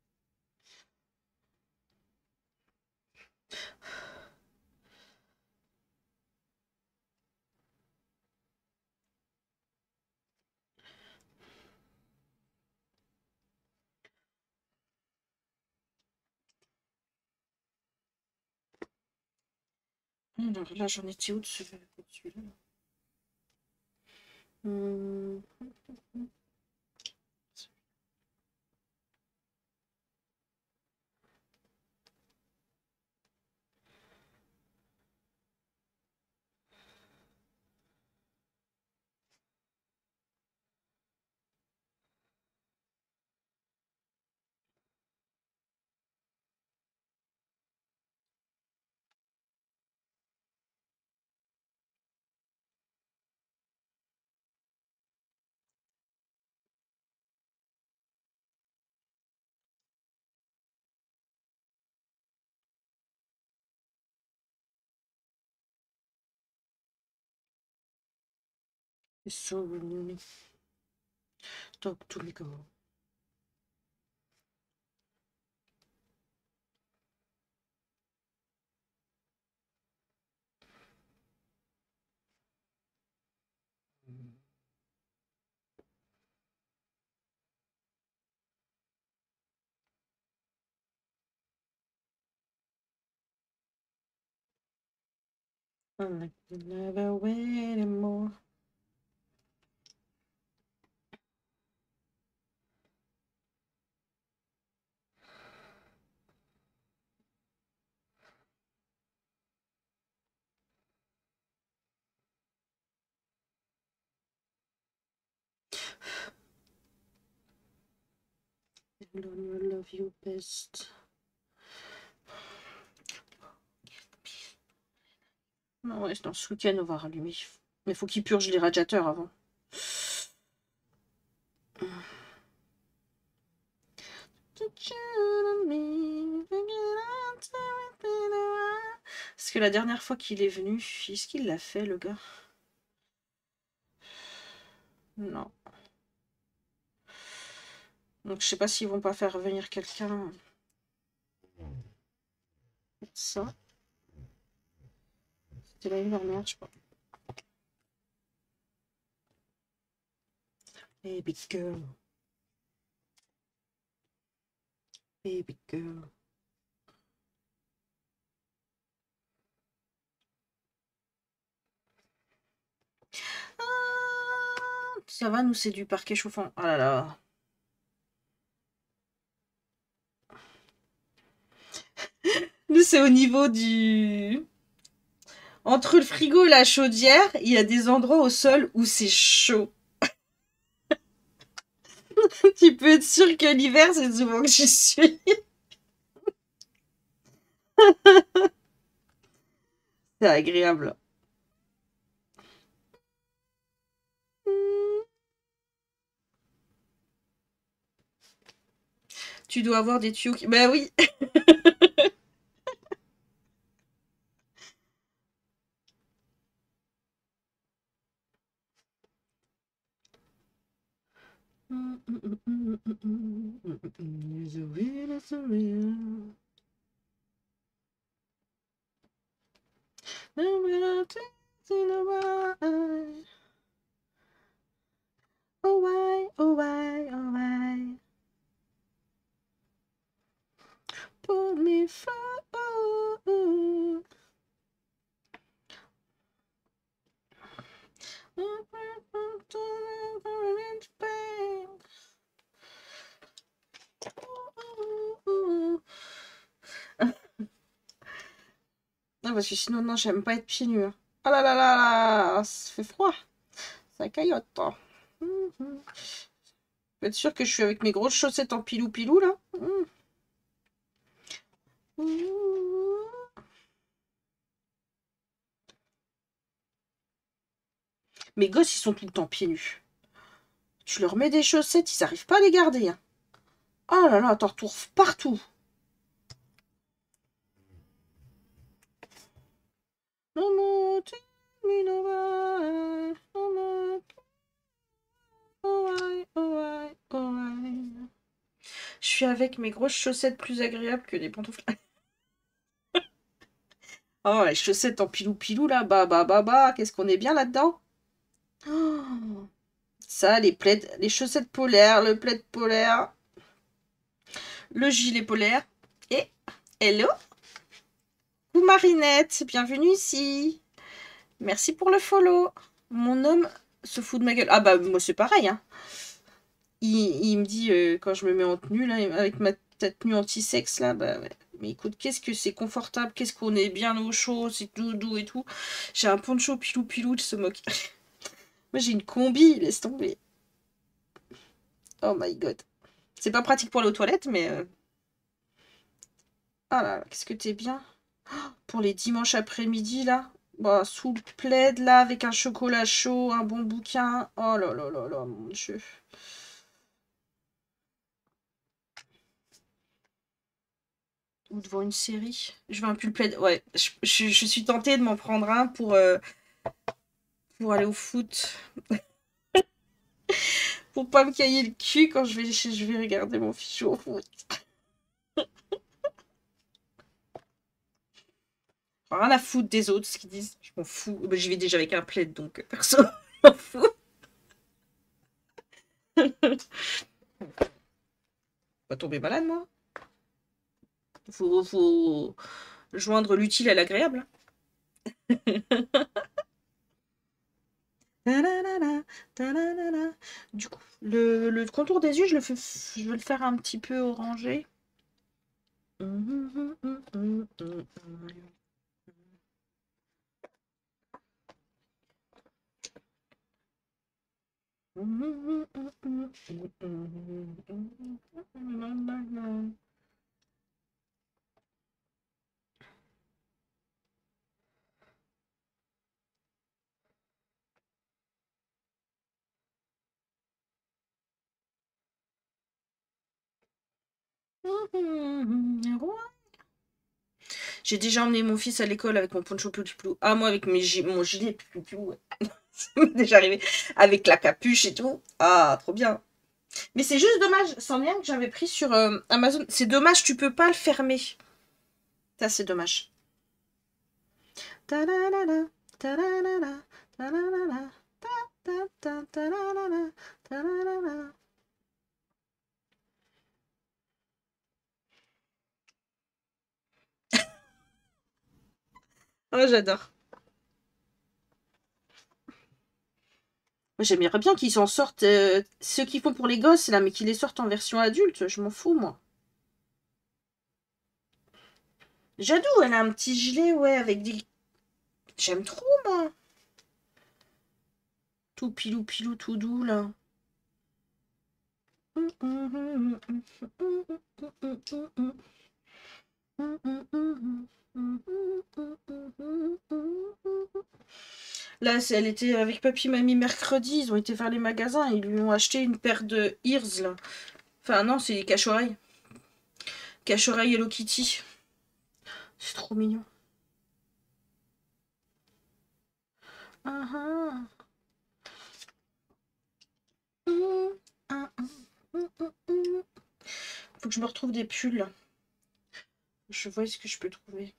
A: Alors là, j'en étais où de celui-là? Hum. So, talk to me, girl. I like to never wait anymore. Alone will love you best. Non, ouais, dans ce week-end, on va rallumer. Mais faut qu'il purge les radiateurs avant. Parce que la dernière fois qu'il est venu, est-ce qu'il l'a fait, le gars? Non. Donc je sais pas s'ils vont pas faire venir quelqu'un. Ça. C'était l'année dernière, je crois. Baby girl. Baby girl. Ah, ça va, nous, c'est du parquet chauffant. Ah là là. Nous, c'est au niveau du... Entre le frigo et la chaudière, il y a des endroits au sol où c'est chaud. Tu peux être sûr que l'hiver, c'est souvent que j'y suis. C'est agréable. Tu dois avoir des tuyaux qui... Bah oui. Oh why, oh why, oh why. Pull me through. Non, parce que sinon, non, j'aime pas être pieds nus. Hein. Ah là là là là, ça fait froid. Ça caillote. Je Faut être sûr que je suis avec mes grosses chaussettes en pilou-pilou, là. Mes gosses, ils sont tout le temps pieds nus. Tu leur mets des chaussettes, ils n'arrivent pas à les garder. Hein. Oh là là, t'en retrouves partout. Je suis avec mes grosses chaussettes plus agréables que les pantoufles. Oh, les chaussettes en pilou-pilou, là, bah, qu'est-ce qu'on est bien là-dedans. Oh, ça, les plaids, les chaussettes polaires, le plaid polaire, le gilet polaire. Et hello, coucou Marinette, bienvenue ici. Merci pour le follow. Mon homme se fout de ma gueule. Ah bah moi c'est pareil. Hein. Il me dit quand je me mets en tenue là, avec ma tenue anti-sexe là, bah ouais. Mais écoute, qu'est-ce que c'est confortable, qu'est-ce qu'on est bien au chaud, c'est tout doux et tout. J'ai un poncho pilou-pilou, il se moque. Moi j'ai une combi, laisse tomber. Oh my god. C'est pas pratique pour aller aux toilettes, mais... Ah là là, qu'est-ce que t'es bien. Oh, pour les dimanches après-midi, là. Bah, sous le plaid, là, avec un chocolat chaud, un bon bouquin. Oh là là là là, mon Dieu. Ou devant une série. Je veux un pull plaid. Ouais, je suis tentée de m'en prendre un pour aller au foot. Pour pas me cailler le cul quand je vais regarder mon fichu au foot. Rien à foutre des autres, ce qu'ils disent. Je m'en fous. Bah, j'y vais déjà avec un plaid, donc perso, je m'en fous. Pas tomber malade, moi. Faut joindre l'utile à l'agréable. Du coup, le contour des yeux, je vais le faire un petit peu orangé. J'ai déjà emmené mon fils à l'école avec mon poncho plou. Ah, moi avec mon gilet plou. Ouais. Ça m'est déjà arrivé. Avec la capuche et tout. Ah, trop bien. Mais c'est juste dommage. C'en est un que j'avais pris sur Amazon. C'est dommage, tu peux pas le fermer. Ça, c'est dommage. Oh, j'adore. Moi, j'aimerais bien qu'ils s'en sortent. Ceux qu'ils font pour les gosses, là, mais qu'ils les sortent en version adulte. Je m'en fous, moi. Jadou, elle a un petit gilet, ouais, avec des... J'aime trop, moi. Tout pilou, tout doux, là. Là, elle était avec papy, mamie mercredi. Ils ont été faire les magasins. Ils lui ont acheté une paire de ears, là. Enfin, non, c'est des cache-oreilles. Cache-oreilles Hello Kitty. C'est trop mignon. Faut que je me retrouve des pulls. Je vois ce que je peux trouver.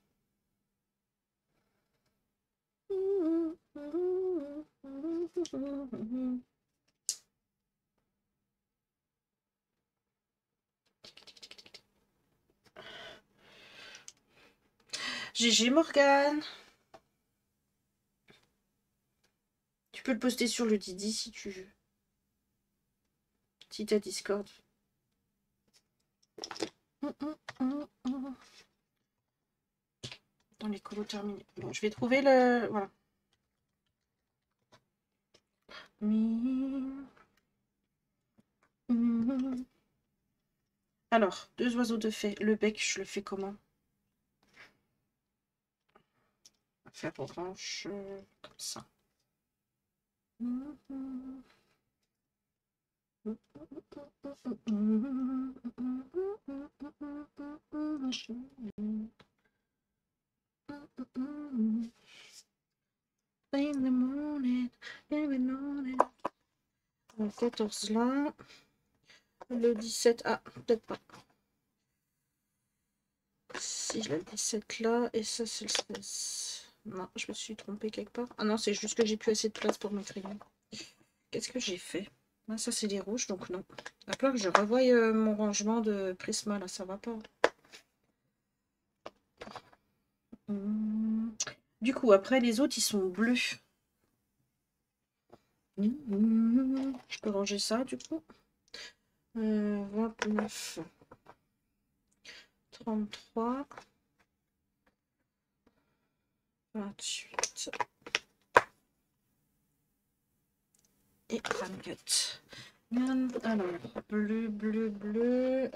A: GG Morgane. Tu peux le poster sur le Didi si tu veux. Si t'as Discord. Dans les colos terminés. Bon, je vais trouver le... Voilà. Alors, 2 oiseaux de fée. Le bec, je le fais comment? On va faire orange, comme ça. In the morning, every morning. Le 14 là. Le 17. Ah, peut-être pas. Si, le 17 là. Et ça, c'est le 16. Non, je me suis trompée quelque part. Ah non, c'est juste que j'ai plus assez de place pour mes crayons. Qu'est-ce que j'ai fait? Ah, ça, c'est les rouges, donc non. Il va falloir que je revoie mon rangement de Prisma, là, ça va pas. Du coup, après, les autres, ils sont bleus. Je peux ranger ça, du coup. 29. 33. 28. Et 24. Alors, bleu, bleu, bleu.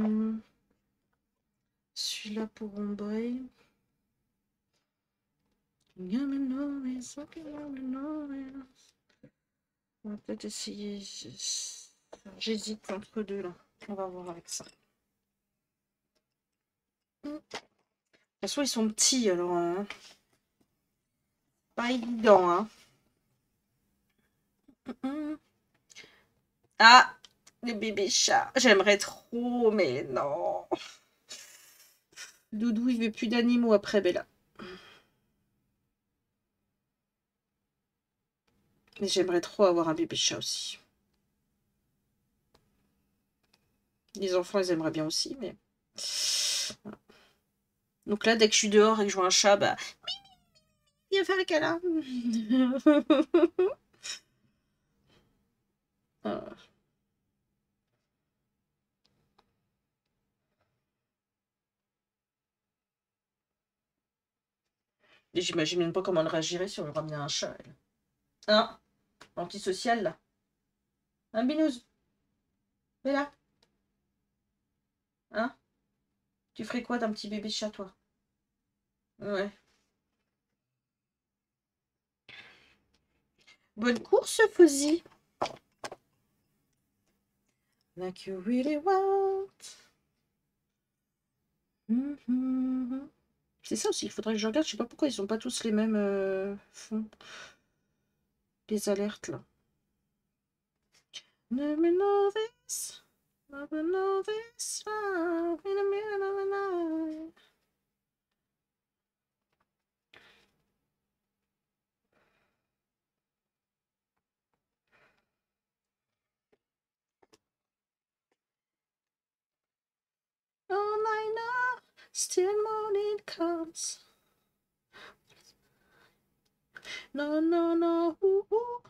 A: Celui-là pour ombrer. On va peut-être essayer. J'hésite entre deux là. On va voir avec ça. De toute façon, ils sont petits alors. Pas évident, hein. Ah, les bébés chats. J'aimerais trop, mais non. Doudou, il veut plus d'animaux après Bella. Mais j'aimerais trop avoir un bébé chat aussi. Les enfants, ils aimeraient bien aussi, mais... Voilà. Donc là, dès que je suis dehors et que je vois un chat, bah... Viens faire un câlin. Et j'imagine même pas comment elle réagirait si on lui ramenait un chat, elle. Hein? Antisocial, là. Un binouze. Mais là. Hein? Tu ferais quoi d'un petit bébé chat, toi? Ouais. Bonne course, Fuzzy. Like you really want. C'est ça aussi, il faudrait que je regarde. Je sais pas pourquoi ils sont pas tous les mêmes fonds. Les alertes, là. Never know this. Never know this. In the middle of the night. All I know, still morning comes. No, no, no. Ooh, ooh.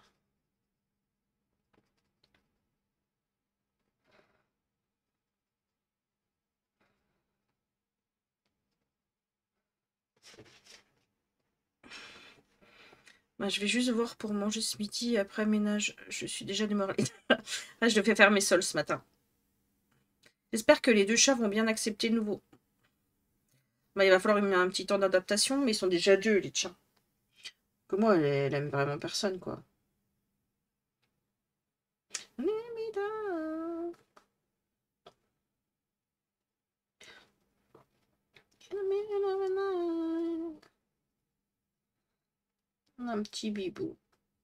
A: Bah, je vais juste voir pour manger ce midi. Après ménage, je suis déjà démoralisée. Là, je devais faire mes sols ce matin. J'espère que les deux chats vont bien accepter le nouveau. Bah, il va falloir un petit temps d'adaptation, mais ils sont déjà deux, les chiens. Que moi, elle aime vraiment personne, quoi. Un petit bibou.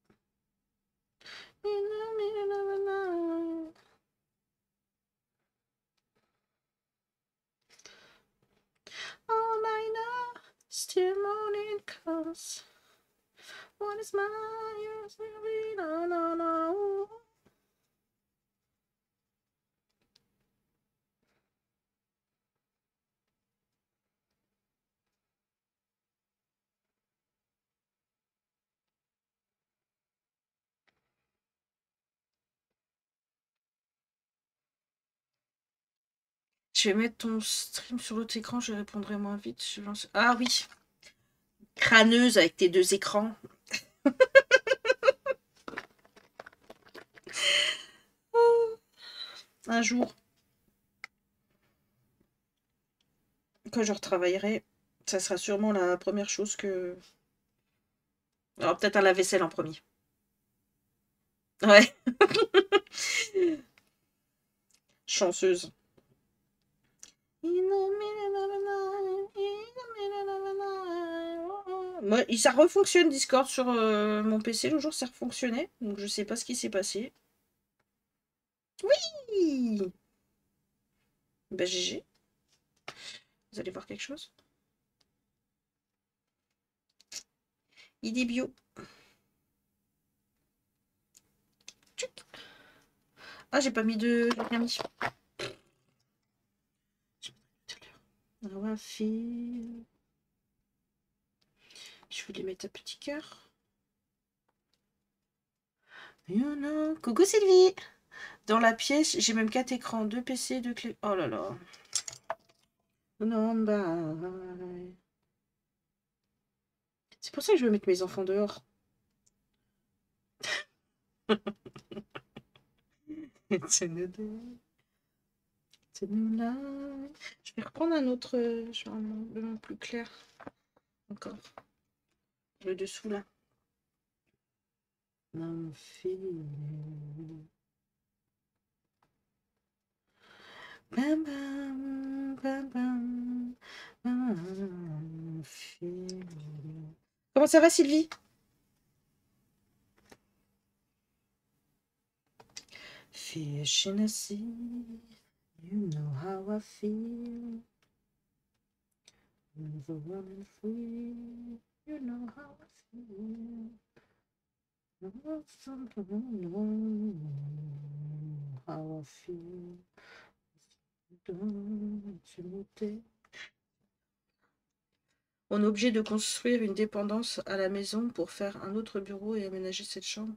A: All I know, still morning comes. What is mine? No, no, no. Je vais mettre ton stream sur l'autre écran, je répondrai moins vite. Ah oui, crâneuse avec tes deux écrans. Un jour. quand je retravaillerai, ça sera sûrement la première chose que... Alors peut-être un lave-vaisselle en premier. Ouais. Chanceuse. Moi, ça refonctionne Discord sur mon PC. Le jour, ça refonctionnait. Donc, je sais pas ce qui s'est passé. Oui. Bah, GG. Vous allez voir quelque chose. Idée bio. Tchouc. Ah, j'ai pas mis de... J'ai rien mis. On va faire... Je vais les mettre à petit cœur. You know. Coucou Sylvie. Dans la pièce, j'ai même 4 écrans, 2 PC, 2 clés. Oh là là. Non, bah... C'est pour ça que je veux mettre mes enfants dehors. C'est nous deux. C'est nous là. Je vais reprendre un autre... Je vais un plus clair. Encore. Le dessous là. Mon fils. Bam bam, bam bam, bam, fils. Comment ça va Sylvie? Fish in the sea, you know how I feel. The one free, you know how I feel. How I feel. On est obligé de construire une dépendance à la maison pour faire un autre bureau et aménager cette chambre.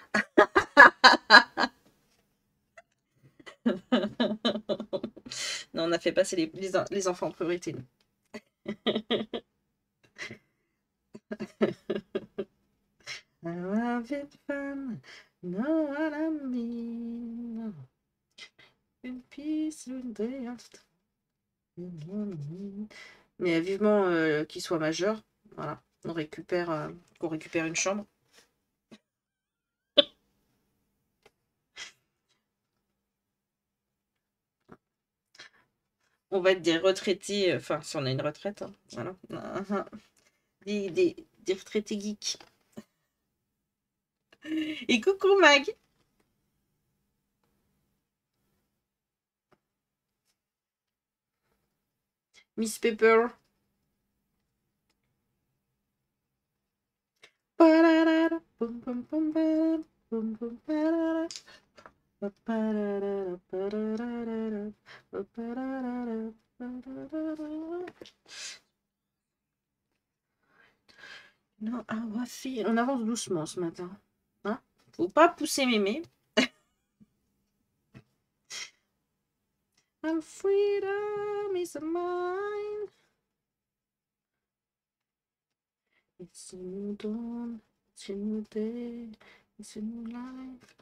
A: Non, on n'a fait passer les enfants en priorité. Having fun, know what I mean. Une peace, une day after. Mais vivement qu'il soit majeur. Voilà, qu'on récupère une chambre. On va être des retraités, enfin, si on a une retraite, hein, voilà. Des retraités geeks. Et coucou Mag. Miss Pepper. Non, ah, on avance doucement ce matin. Hein? Faut pas pousser mémé. And freedom is mine. It's a new dawn, it's a new day, it's a new life.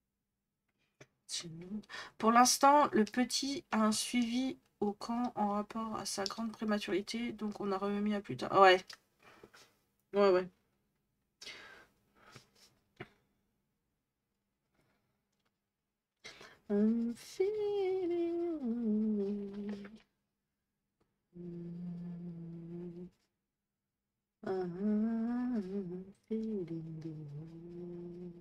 A: Pour l'instant, le petit a un suivi au camp en rapport à sa grande prématurité, donc on a remis à plus tard. Ouais. Ouais, ouais. I'm feeling... I'm feeling...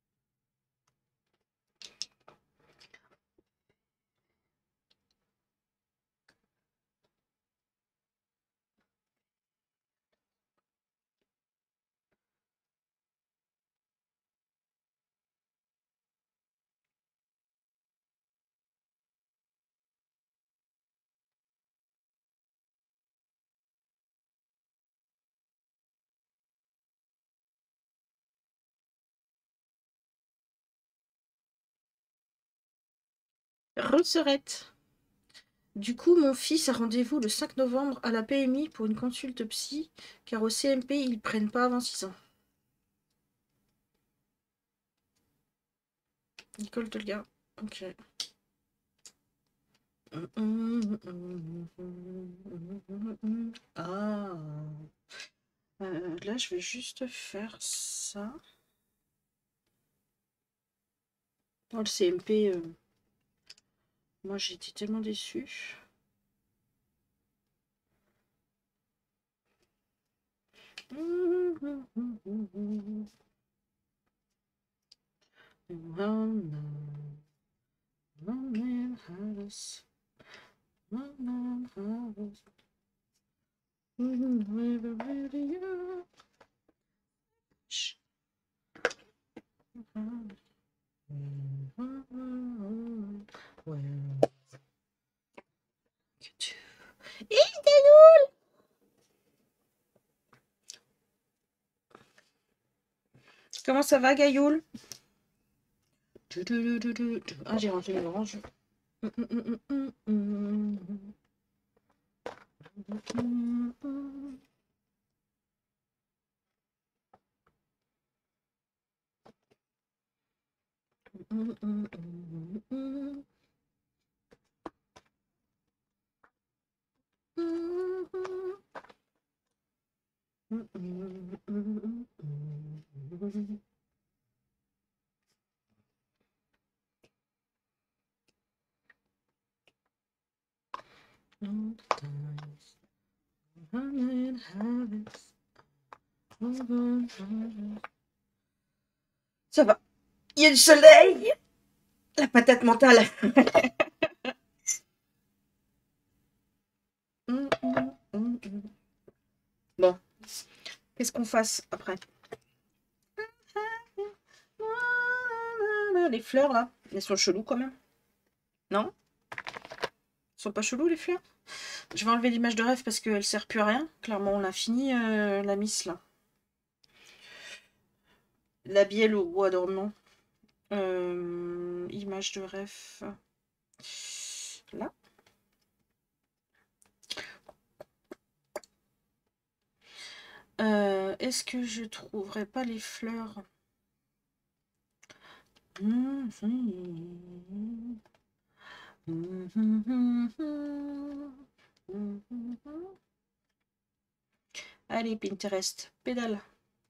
A: Reserette. Du coup, mon fils a rendez-vous le 5 novembre à la PMI pour une consulte psy, car au CMP, ils prennent pas avant 6 ans. Nicole Tolga. Ok. là, je vais juste faire ça. Dans le CMP, moi j'étais tellement déçue. Comment ça va, Gaïoul? Ah, j'ai rangé l'orange. Ça va. Il y a du soleil. La patate mentale. Bon. Qu'est-ce qu'on fasse après? Les fleurs, là, elles sont cheloues quand même. Non? Elles sont pas cheloues, les fleurs? Je vais enlever l'image de rêve parce qu'elle sert plus à rien. Clairement, on a fini la miss, là. La bielle au bois dormant. Image de rêve. Là. Est-ce que je trouverai pas les fleurs? Allez, Pinterest, pédale.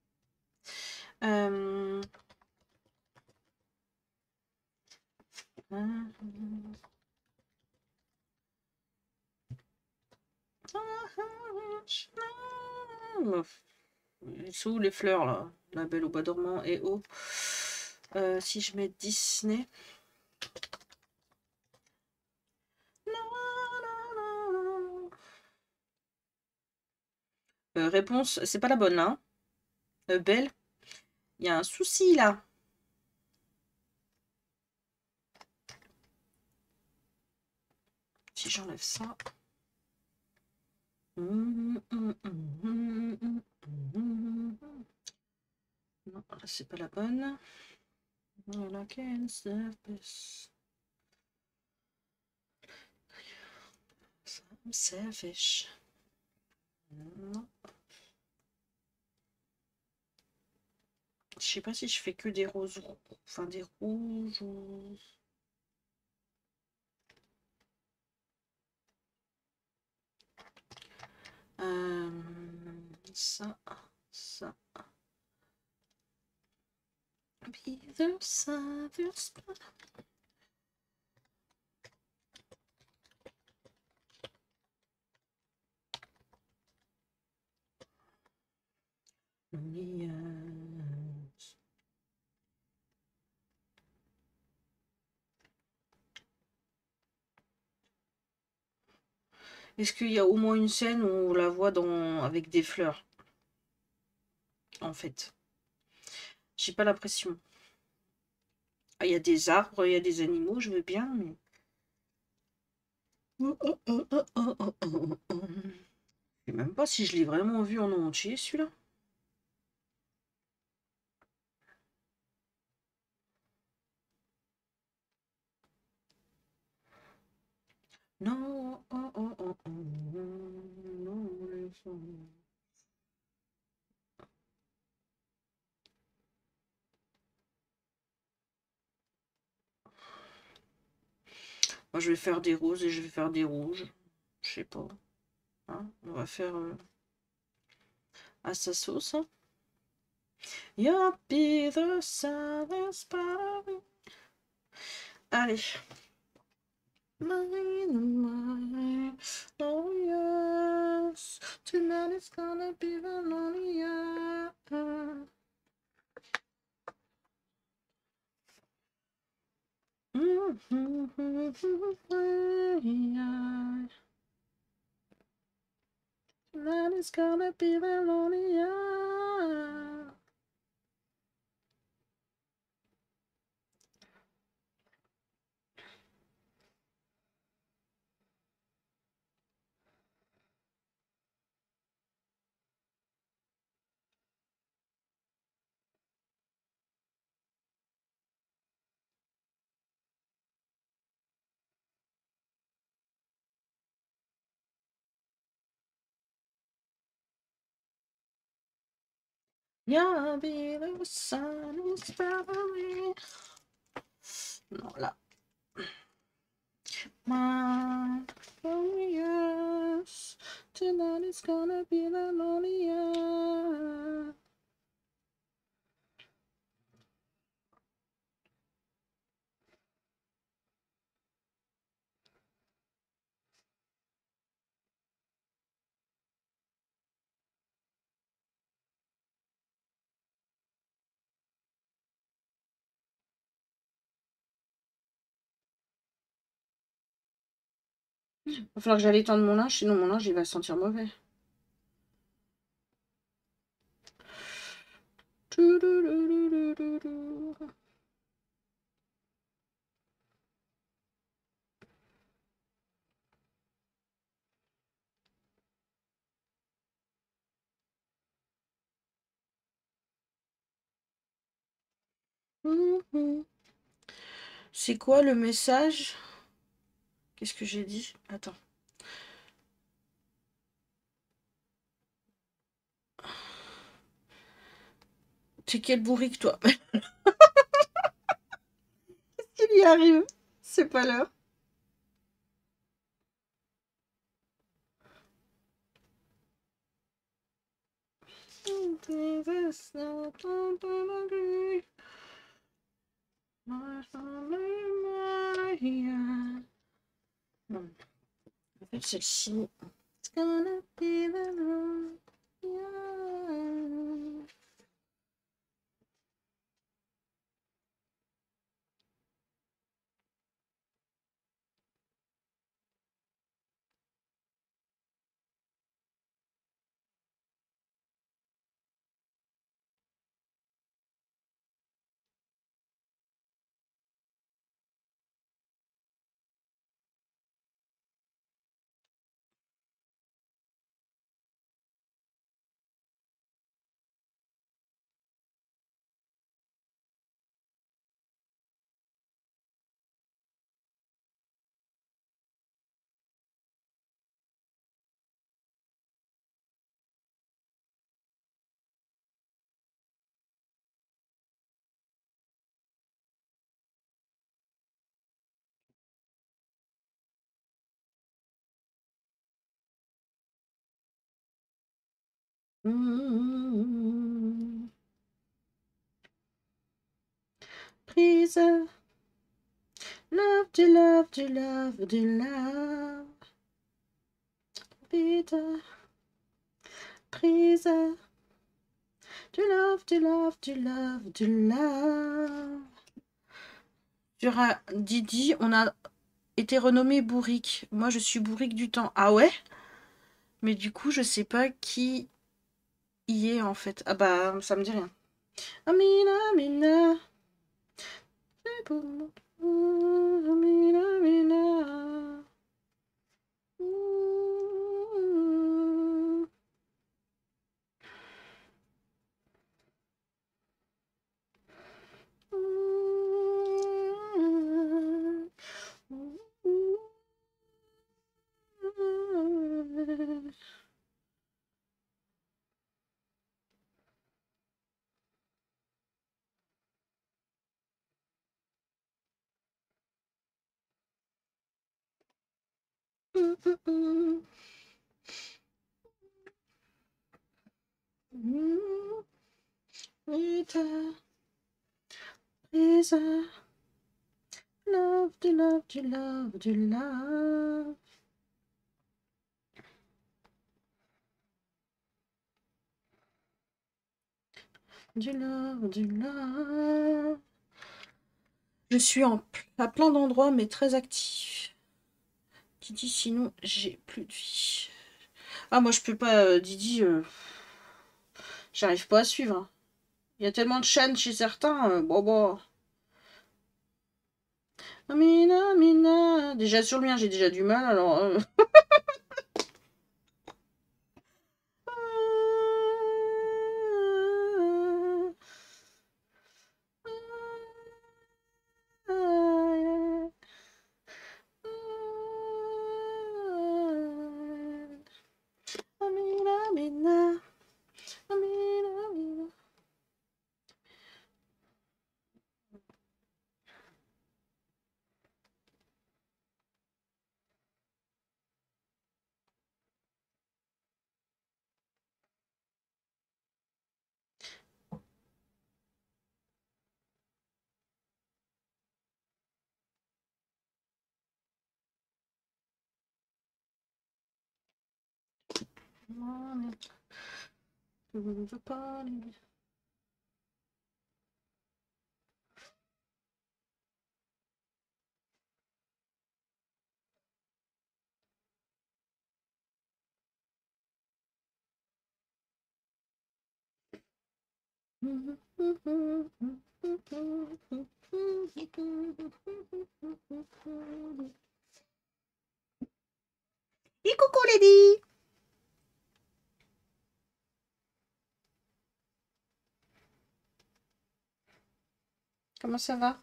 A: Sous les fleurs là, la belle au bois dormant et oh, si je mets Disney. Réponse, c'est pas la bonne là. Belle, il y a un souci là. Si j'enlève ça. Non, c'est pas la bonne. Voilà, I'm selfish. Non. Je sais pas si je fais que des roses, enfin des rouges ou... Ça. There's Est-ce qu'il y a au moins une scène où on la voit avec des fleurs? En fait. J'ai pas l'impression. Ah, il y a des arbres, il y a des animaux, je veux bien, mais... Je sais même pas si je l'ai vraiment vu en entier, celui-là. Non. Moi, je vais faire des roses et je vais faire des rouges. Je sais pas. Hein, on va faire à sa sauce. Hein. You'll be the saddest part of me. Allez. Mine, oh yes. Tonight is gonna be the loneliest. Tonight is gonna be the loneliest. You'll be the saddest part of me. Non, là. My loneliest. Tonight is gonna be the loneliest. Il va falloir que j'aille étendre mon linge, sinon mon linge il va sentir mauvais. C'est quoi le message? Qu'est-ce que j'ai dit? Attends. T'es quel bourrique, toi? Qu'est-ce qu'il y arrive? C'est pas l'heure. En fait, celle-ci. It's gonna be the room. Yeah. Prise. Love, du love, du love, du love. Vite. Prise. Du love, du love, du love, du love. Sur Didi, on a été renommé bourrique. Moi, je suis bourrique du temps. Ah ouais? Mais du coup, je sais pas qui y est en fait. Ah bah, ça me dit rien. Amina, Amina. C'est pour moi. Amina, Amina. together. Love, du love, du love, du love. Du love, du love. Je suis à plein d'endroits, mais très actif. Didi, sinon, j'ai plus de vie. Ah, moi, je peux pas, Didi, j'arrive pas à suivre. Hein. Il y a tellement de chaînes chez certains. Bon. Amina, Amina. Déjà sur le mien, j'ai déjà du mal, alors... Amina, Amina. Amina, Amina. Je veux pas les- Et coucou Lady. Comment ça va?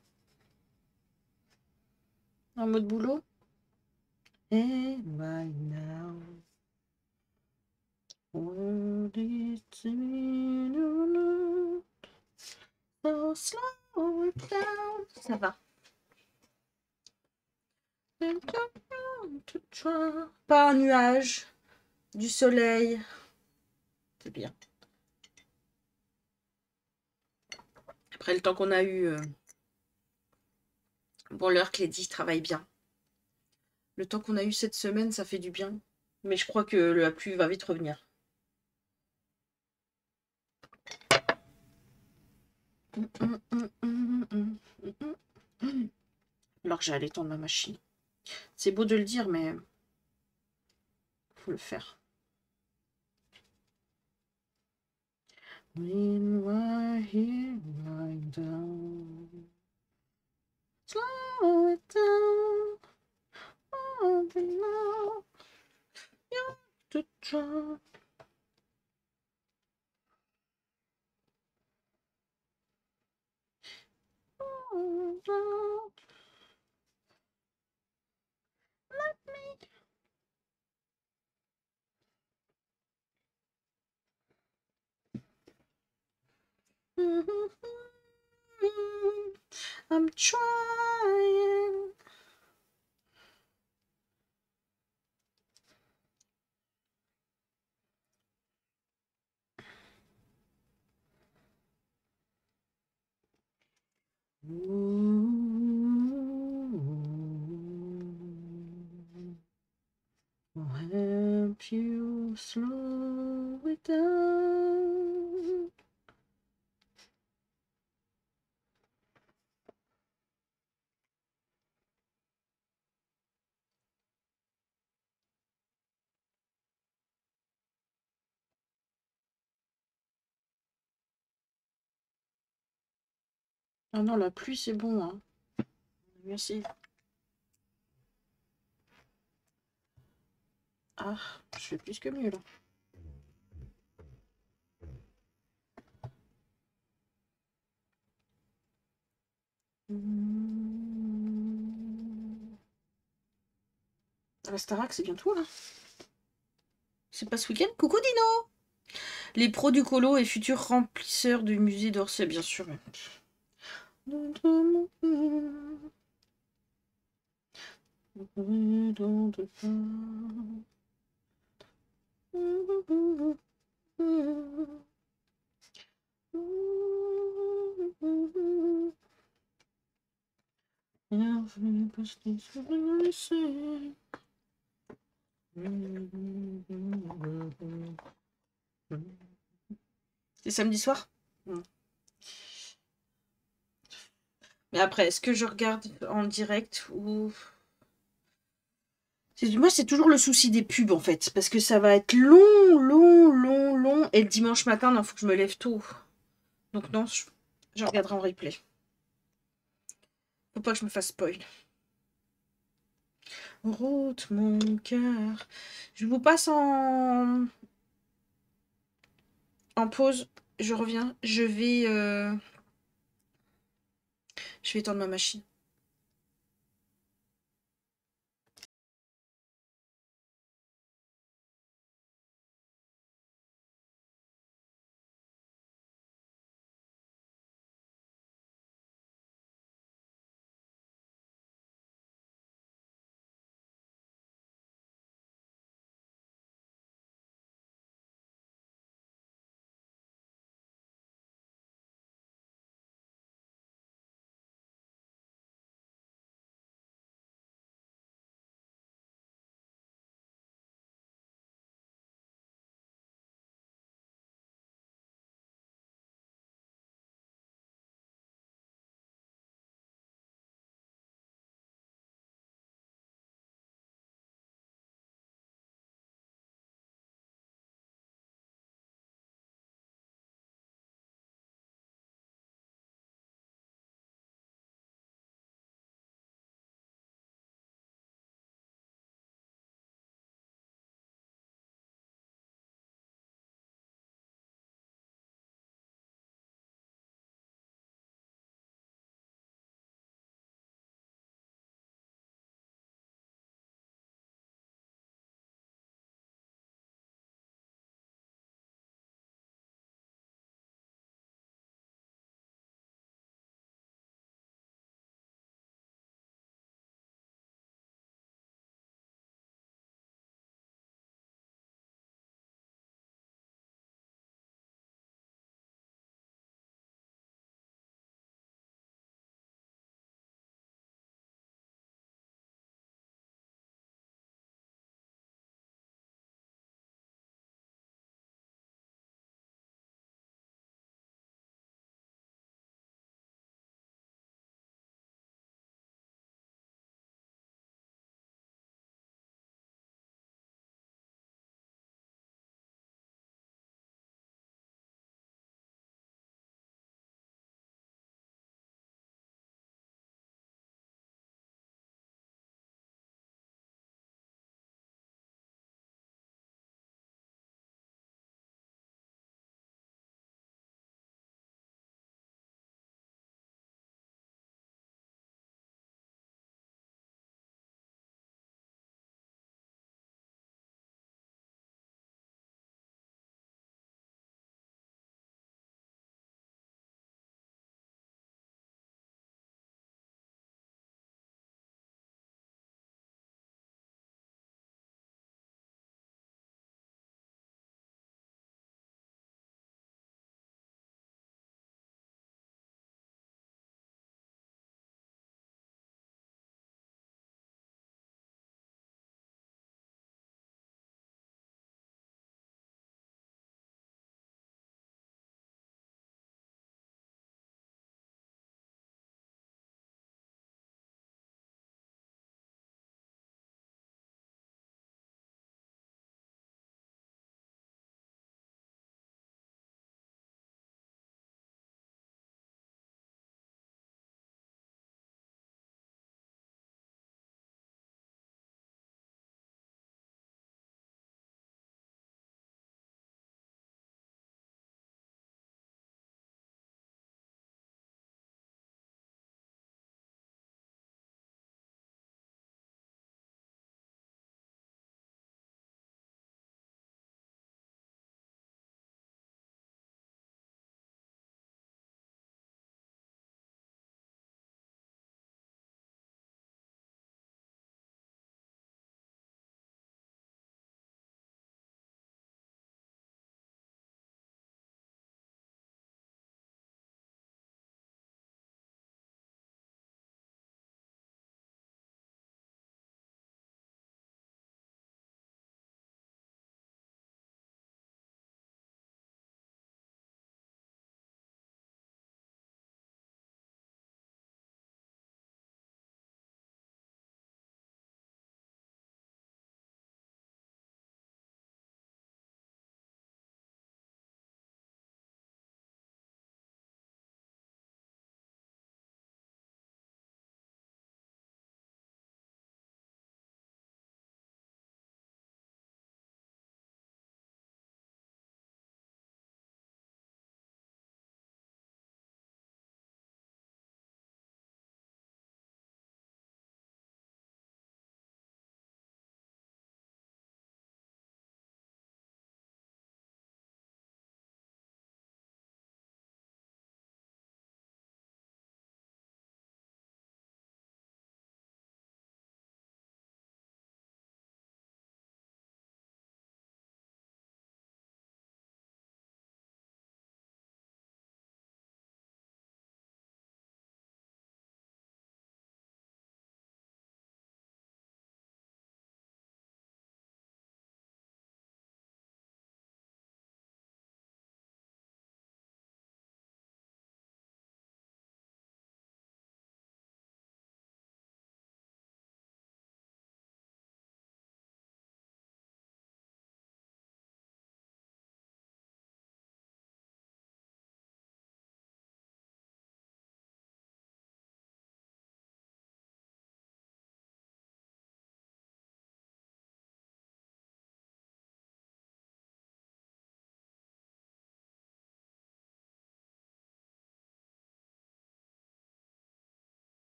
A: En mode boulot? And right now, what is so slow it down. Ça va. Pas un nuage, du soleil. C'est bien. Après le temps qu'on a eu, bon, l'heure que Lady travaille bien. Le temps qu'on a eu cette semaine, ça fait du bien. Mais je crois que la pluie va vite revenir. Alors que j'ai allé tendre ma machine. C'est beau de le dire, mais faut le faire. Meanwhile, here lying down. Slow it down. Oh, now you're the drum. Oh, no. Let me. I'm trying. I'll help you slow it down. Ah non, la pluie, c'est bon. Hein. Merci. Ah, je fais plus que mieux là. La Starac, c'est bientôt là. C'est pas ce week-end? Coucou Dino! Les pros du colo et futurs remplisseurs du musée d'Orsay, bien sûr. C'est samedi soir? Mais après, est-ce que je regarde en direct ou... Moi, c'est toujours le souci des pubs, en fait. Parce que ça va être long, long, long, long. Et le dimanche matin, il faut que je me lève tôt. Donc non, je regarderai en replay. Faut pas que je me fasse spoil. Route, mon cœur. Je vous passe en pause. Je reviens. Je vais éteindre ma machine.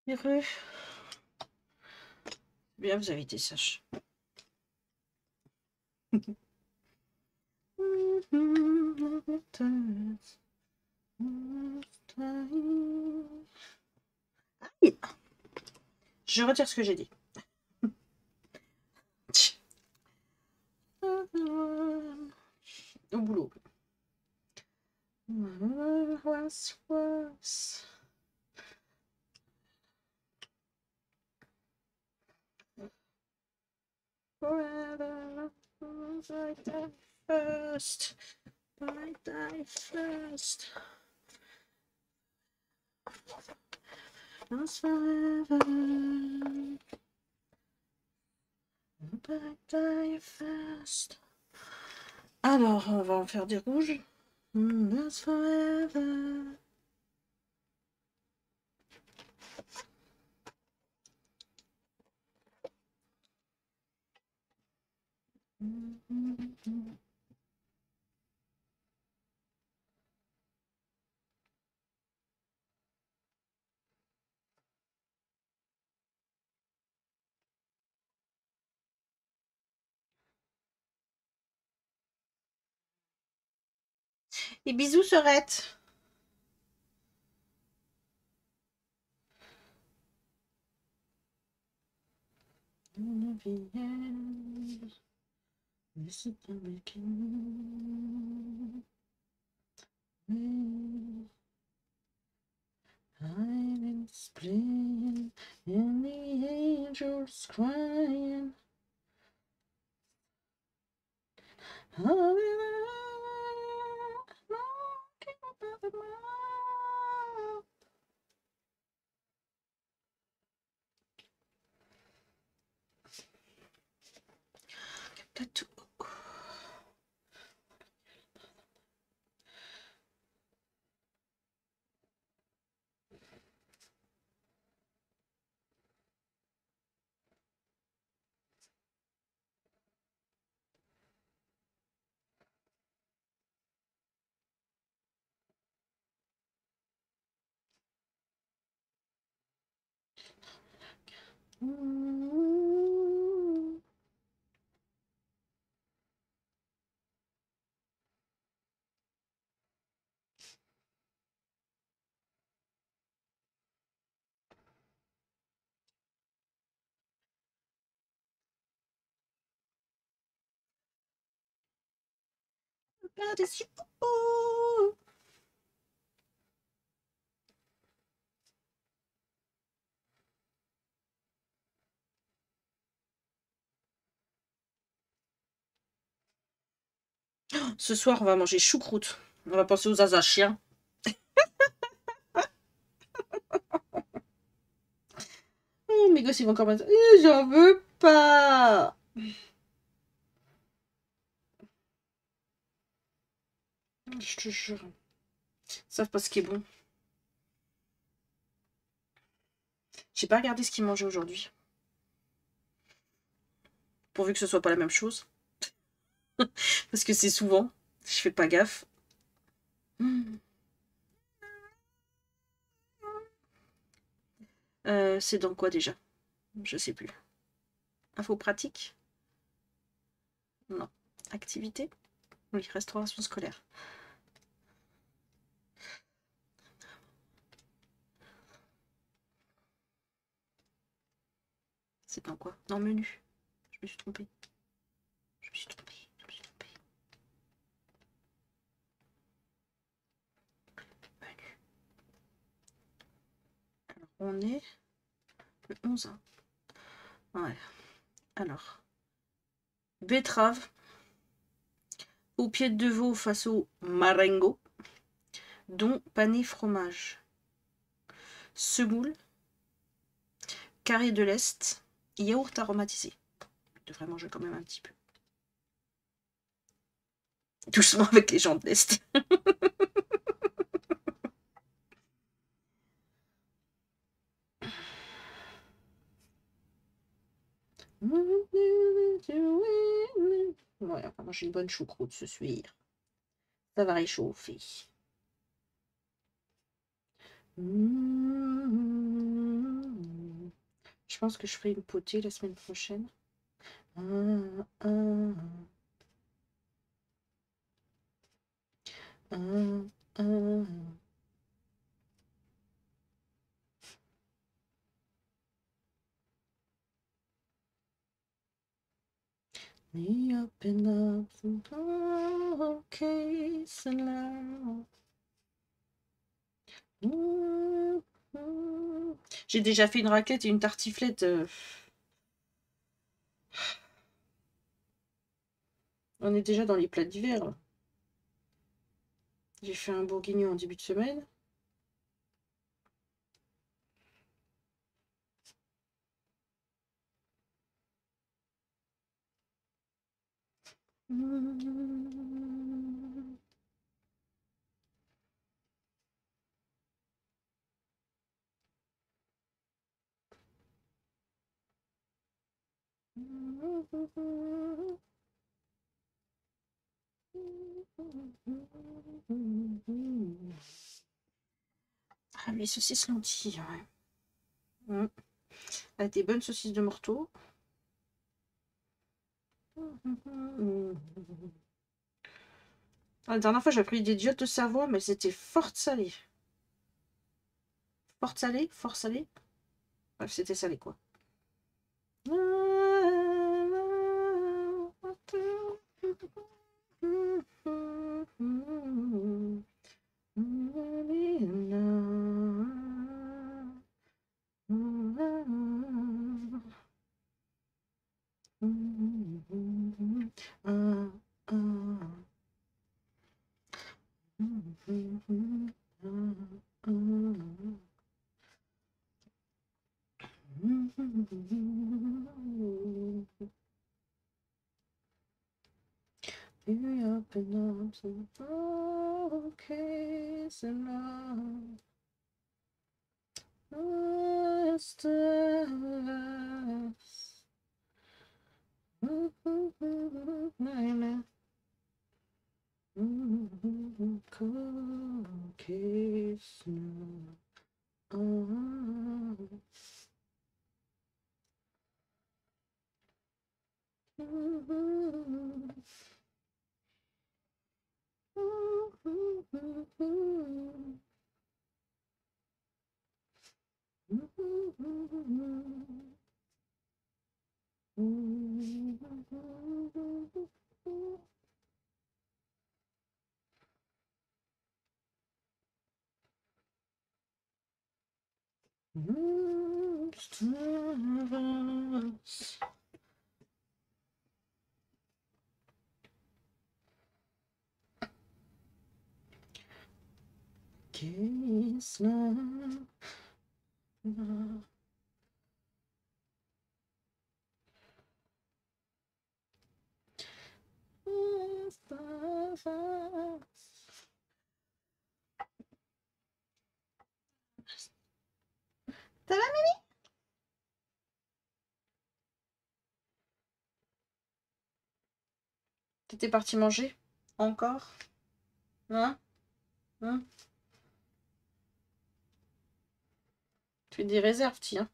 A: Heureux. Bien, vous avez été sage. Je retire ce que j'ai dit. Au boulot. Forever, I die first. I die first. Last forever. I die first. Alors, on va en faire des rouges. Last forever. Et bisous, Sorette. Silence playing and the angels crying. Tatou. Par-dessus. Ce soir, on va manger choucroute. On va penser aux Azachiens. Oh, mes gosses, ils vont encore me dire j'en veux pas. Je te jure. Ils savent pas ce qui est bon. J'ai pas regardé ce qu'ils mangeaient aujourd'hui. Pourvu que ce soit pas la même chose. Parce que c'est souvent. Je fais pas gaffe. C'est dans quoi déjà? Je sais plus. Info pratique? Non. Activité? Oui, restauration scolaire. C'est dans quoi? Dans menu. Je me suis trompée. Je me suis trompée. Je me suis trompée. Menu. Alors, on est le 11. Ouais. Alors. Betterave. Aux pieds de veau face au marengo. Dont pané fromage. Semoule. Carré de l'Est. Yaourt aromatisé. Je devrais manger quand même un petit peu. Doucement avec les gens de l'Est. Ouais, on va manger une bonne choucroute ce soir. Ça va réchauffer. Je pense que je ferai une potée la semaine prochaine. Me up and up and case and loud. J'ai déjà fait une raclette et une tartiflette. On est déjà dans les plats d'hiver. J'ai fait un bourguignon en début de semaine. Ah, les saucisses lentilles, ouais. Ah, des bonnes saucisses de morteau. La dernière fois, j'ai pris des diottes de Savoie, mais c'était fort salé. Fort salé. Bref, c'était salé, quoi. Up and arms and okay, so now Kiss love. Ça va, Mimi? T'étais parti manger? Encore? Hein? Hein? Tu fais des réserves, tiens.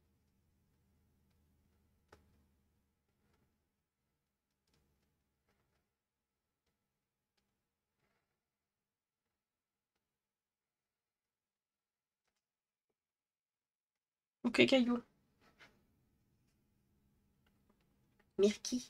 A: Ok, caillou. Mirki.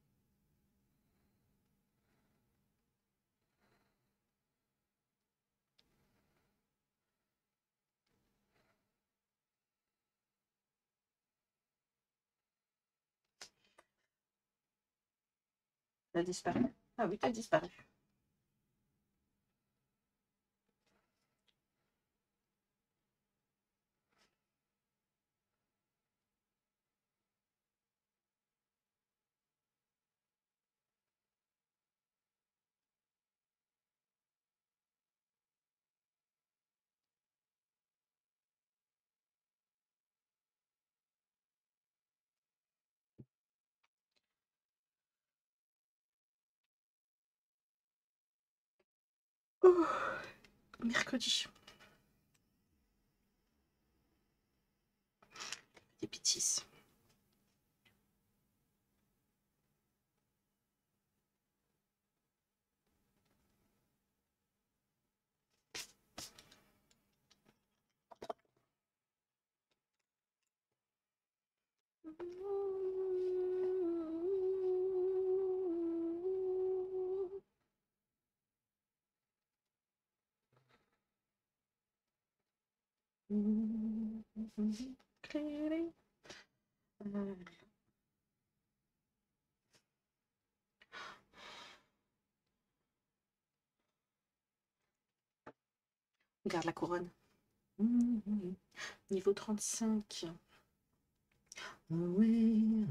A: T'as disparu. Ah oui, t'as disparu. Oh, mercredi. Des bêtises. Regarde la couronne. Niveau 35. Oui.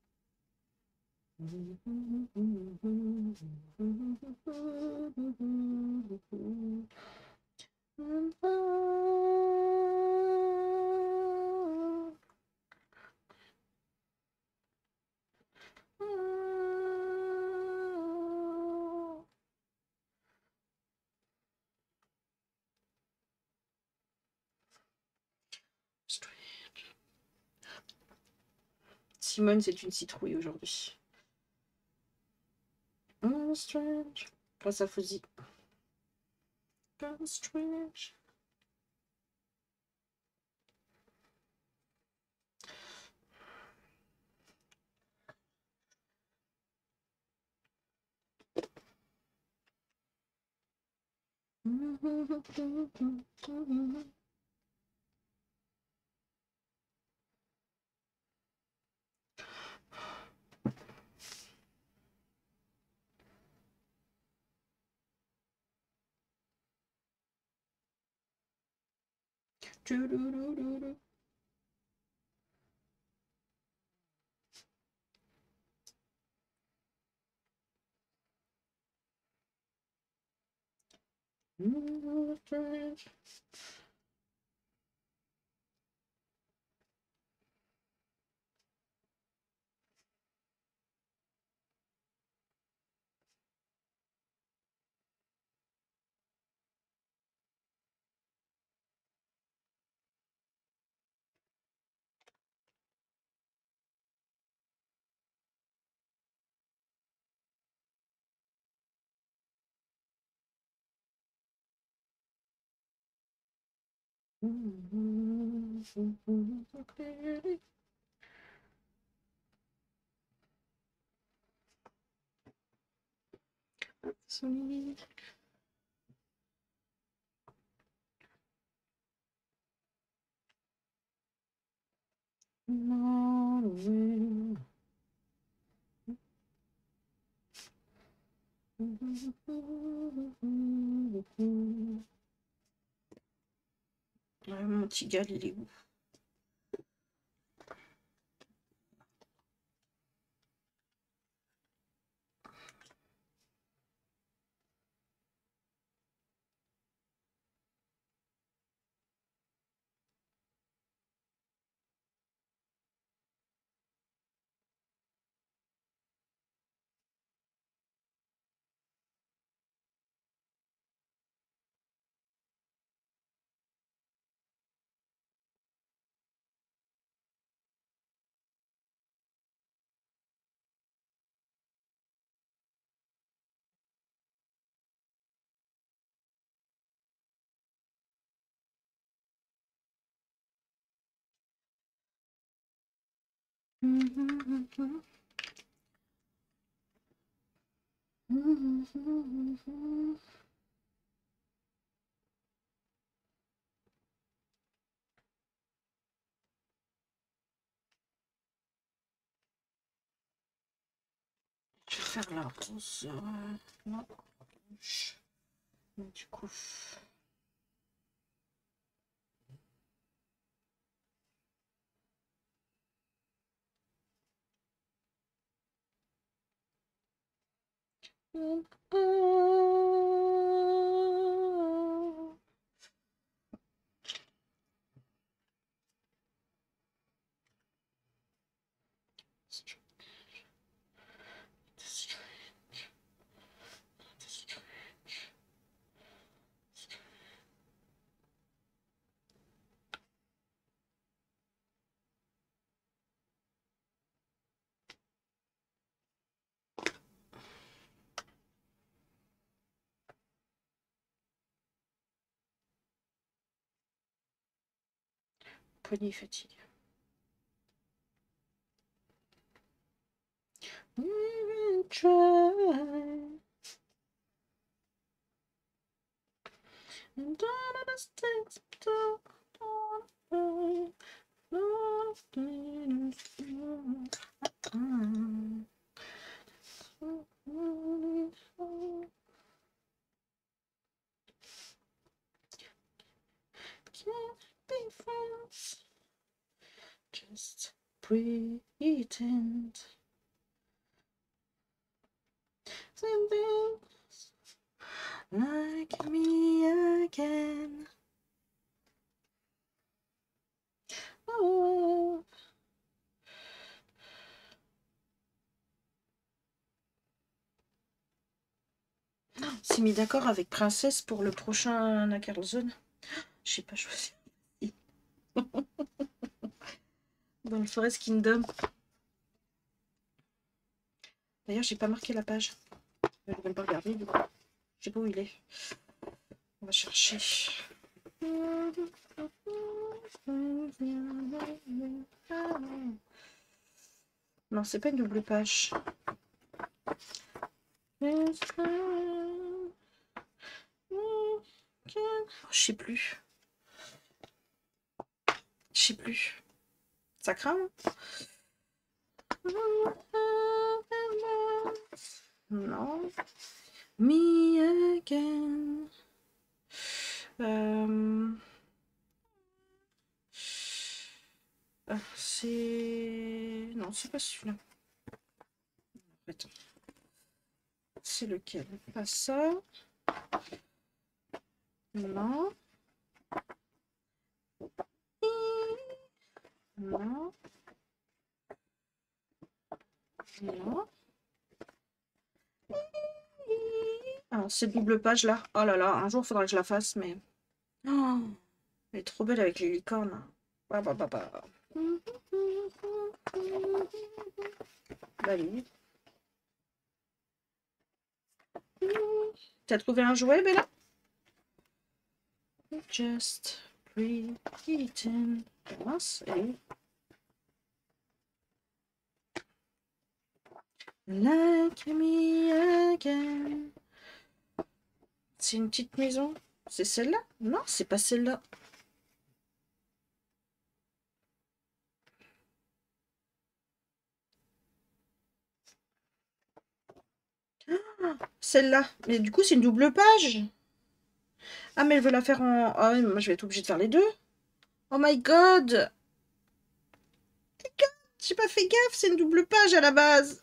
A: Simone, c'est une citrouille aujourd'hui. Strange. Grâce à Fuzzy. Strange. Strange. Sweet. Not away. Ouais, mon petit gars, il est où? Je vais faire la rose. Non. Du coup. poignet fatigue. Just pretend something like me again. Oh. C'est mis d'accord avec Princesse pour le prochain Nakarl Zone. Je sais pas choisi. Dans le Forest Kingdom. D'ailleurs, j'ai pas marqué la page. Je vais même pas regarder du coup. Je sais pas où il est. On va chercher. Non, c'est pas une double page. Je sais plus. Je sais plus. Ça craint? Non. Me again. C'est... Non, c'est pas celui-là. Attends. C'est lequel? Pas ça. Non. Non. Non. Alors, cette double page là. Oh là là, un jour il faudra que je la fasse, mais. Oh, elle est trop belle avec les licornes. Bah, bah, bah, bah. Bah, oui. T'as trouvé un jouet, Bella? Just pretend. Mince, elle est où? Like me again. C'est une petite maison. C'est celle-là? Non, c'est pas celle-là. Celle-là. Mais du coup, c'est une double page. Ah, mais elle veut la faire en... Ah oui, mais moi, je vais être obligée de faire les deux. Oh my god! J'ai pas fait gaffe, c'est une double page à la base.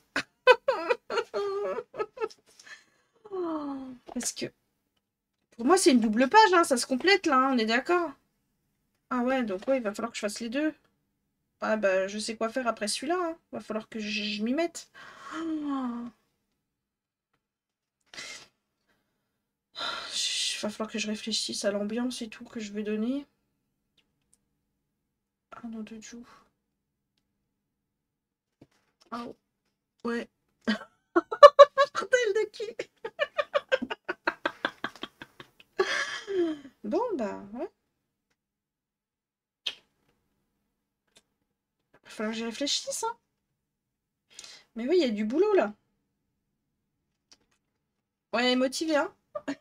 A: Parce que... Pour moi, c'est une double page, hein, ça se complète, là, hein, on est d'accord? Ah ouais, donc ouais, il va falloir que je fasse les deux. Ah bah, je sais quoi faire après celui-là, hein. Va falloir que je m'y mette. Il va falloir que je réfléchisse à l'ambiance et tout que je vais donner. Ah non, de Dieu. Ah ouais. Bordel de cul. Bon, bah, ouais. Il va falloir que j'y réfléchisse, hein. Mais oui, il y a du boulot, là. Ouais, motivé, hein.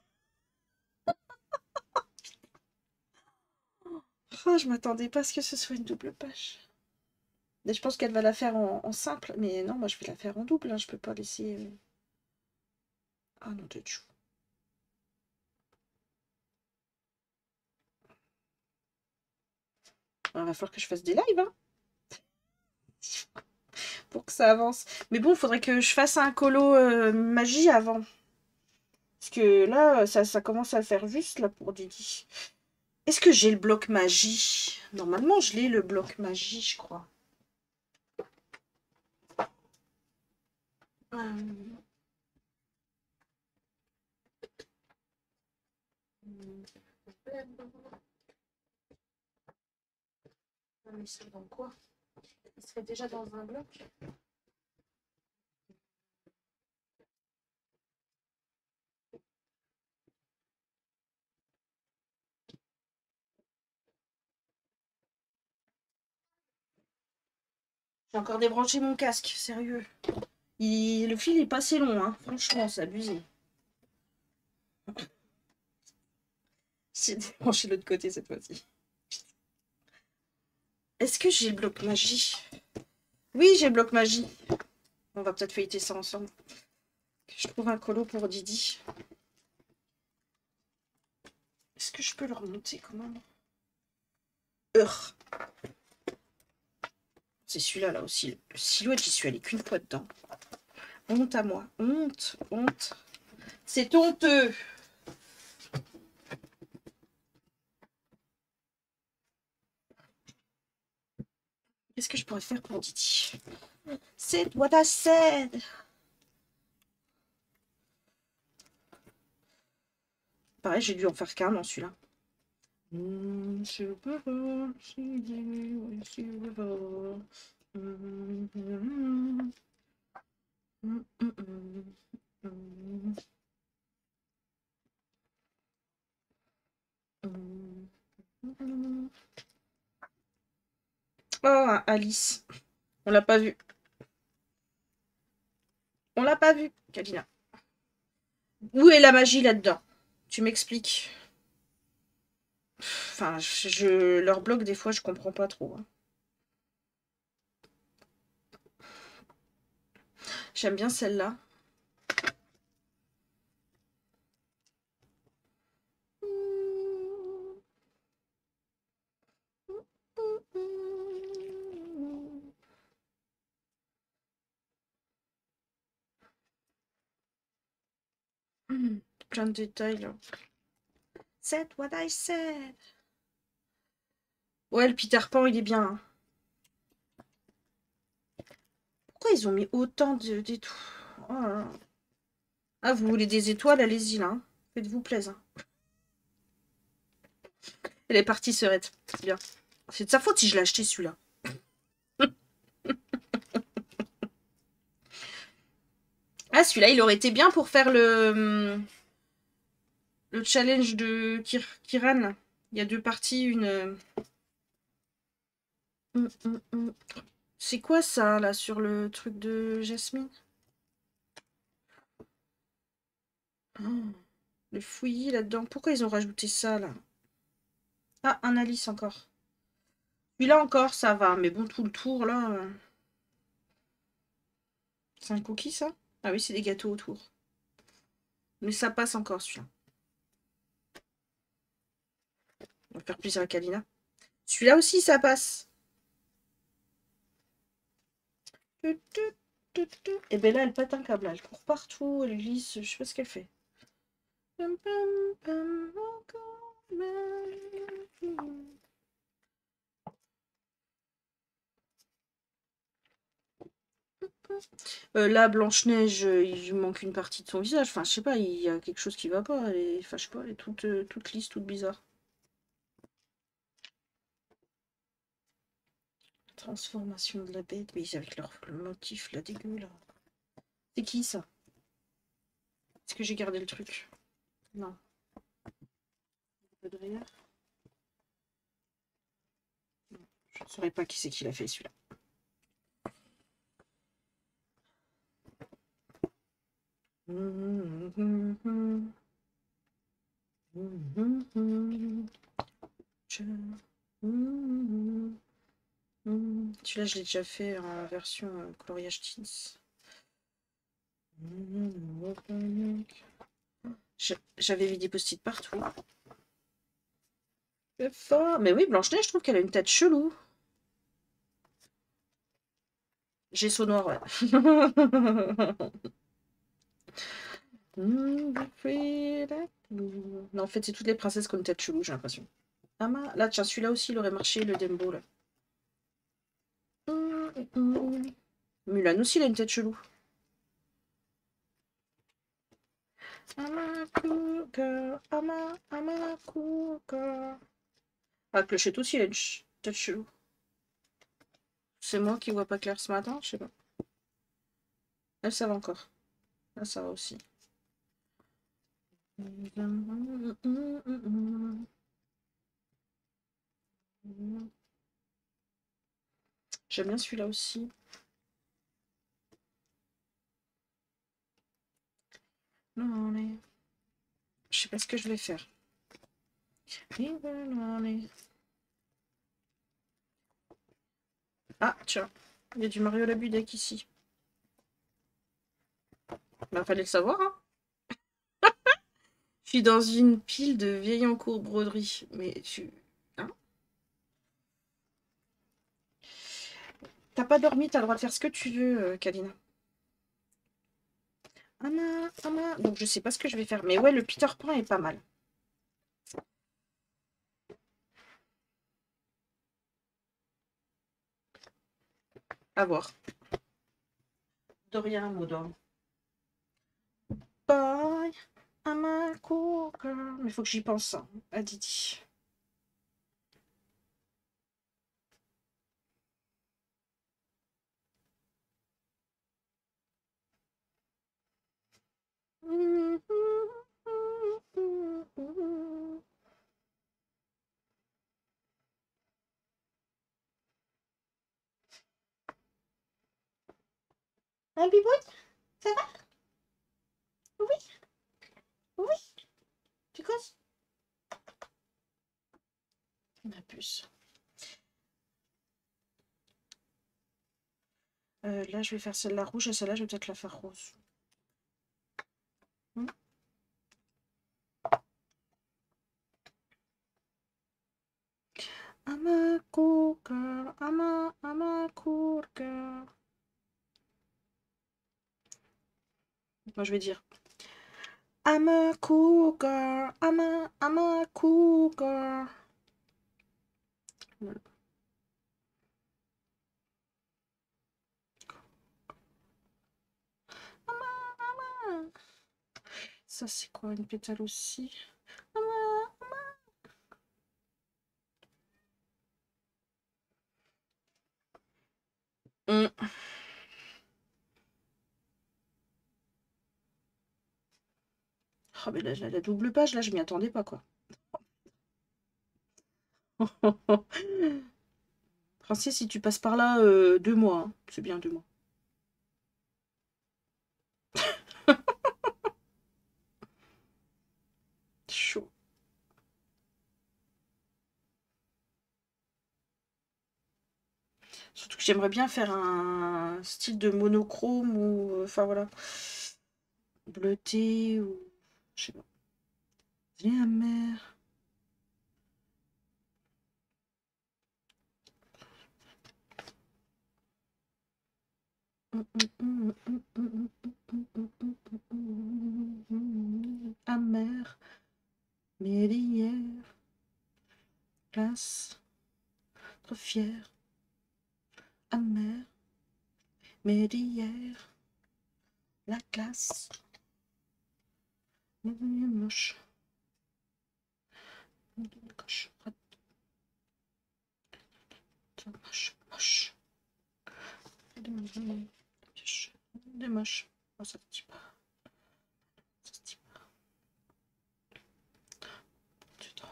A: Oh, je m'attendais pas à ce que ce soit une double page. Je pense qu'elle va la faire en simple, mais non, moi je vais la faire en double, hein. Je peux pas laisser... Ah non, de Dieu. Il va falloir que je fasse des lives, hein. Pour que ça avance. Mais bon, il faudrait que je fasse un colo magie avant. Parce que là, ça commence à faire juste là pour Didi. Est-ce que j'ai le bloc magie? Normalement, je l'ai le bloc magie, je crois. Mais c'est dans quoi? Il serait déjà dans un bloc. J'ai encore débranché mon casque, sérieux. Le fil est pas assez long, hein. Franchement, c'est abusé. J'ai débranché l'autre côté cette fois-ci. Est-ce que j'ai le bloc magie? Oui, j'ai le bloc magie. On va peut-être feuilleter ça ensemble. Je trouve un colo pour Didi. Est-ce que je peux le remonter quand même? C'est celui-là, là aussi. Le silhouette, j'y suis allée qu'une fois dedans. Honte à moi. Honte, honte. C'est honteux. Qu'est-ce que je pourrais faire pour Didi? C'est what I said. Pareil, j'ai dû en faire qu'un dans celui-là. Oh, Alice. On l'a pas vu. On l'a pas vu, Kalina. Où est la magie là-dedans? Tu m'expliques. Enfin, leur blog, des fois, je comprends pas trop. Hein. J'aime bien celle-là. Plein de détails, là. C'est what I said. Ouais, le Peter Pan, il est bien. Hein. Pourquoi ils ont mis autant d'étoiles? Oh là là. Ah, vous voulez des étoiles? Allez-y, là. Hein. Faites-vous plaisir. Elle est partie, Serette. C'est bien. C'est de sa faute si je l'ai acheté, celui-là. Ah, celui-là, il aurait été bien pour faire le challenge de Kiran. Il y a deux parties, une... C'est quoi ça, là, sur le truc de Jasmine? Oh, le fouillis là-dedans. Pourquoi ils ont rajouté ça, là? Ah, un Alice encore. Celui-là encore, ça va. Mais bon, tout le tour, là... C'est un cookie, ça? Ah oui, c'est des gâteaux autour. Mais ça passe encore, celui-là. On va faire plaisir à Kalina. Celui-là aussi, ça passe. Et ben là, elle pète un câble. Elle court partout, elle glisse, je sais pas ce qu'elle fait. Là, Blanche-Neige, il lui manque une partie de son visage. Enfin, je sais pas, il y a quelque chose qui va pas. Enfin, je sais pas, elle est toute lisse, toute bizarre. Transformation de la bête, mais avec leur motif, là, dégueu, là. C'est qui, ça? Est-ce que j'ai gardé le truc? Non. Pas de rire. Je ne saurais pas qui c'est qui l'a fait, celui-là. Celui-là, je l'ai déjà fait en version coloriage teens. J'avais vu des post-it partout. Mais oui, Blanche-Neige, je trouve qu'elle a une tête chelou. Gesso noir, ouais. Non, en fait, c'est toutes les princesses qui ont une tête chelou, j'ai l'impression. Là, tiens, celui-là aussi, il aurait marché, le Dembo, là. Mulan aussi, il a une tête chelou. Ah, Clochette aussi, il a une tête chelou. C'est moi qui vois pas clair ce matin, je sais pas. Elle, ça va encore. Là, ça va aussi. J'aime bien celui-là aussi. Je sais pas ce que je vais faire. Ah, tiens, il y a du Mario Labudec ici. Bah, fallait le savoir, hein. Je suis dans une pile de vieilles en cours broderie. Mais tu... Hein? T'as pas dormi, t'as le droit de faire ce que tu veux, Kalina. Ama, ama. Donc je sais pas ce que je vais faire. Mais ouais, le Peter Pan est pas mal. À voir. De rien, Modo. Bye, I'm a cool girl. Mais faut que j'y pense, hein, à Didi. Un bibout, ça va? Oui, oui. Tu causes? Ma puce. Là, je vais faire celle-là rouge et celle-là, je vais peut-être la faire rose. Hmm. I'm a cool girl, I'm a cool girl. Moi, je vais dire I'm a cool girl, I'm a cool girl. Voilà. Ça, c'est quoi, une pétale aussi? Oh, mais la double page, là, je m'y attendais pas, quoi. Princesse, si tu passes par là 2 mois, hein. C'est bien 2 mois. Chaud. Surtout que j'aimerais bien faire un style de monochrome ou... Enfin, voilà. Bleuté ou... Je sais pas. Viens, mère. Amère. Mélière. Classe. Trop fière. Amère. Mélière. La classe. Moche. Moche. Moche. Moche. Des moches. Oh, ça se dit pas. Ça se dit pas. Tu t'en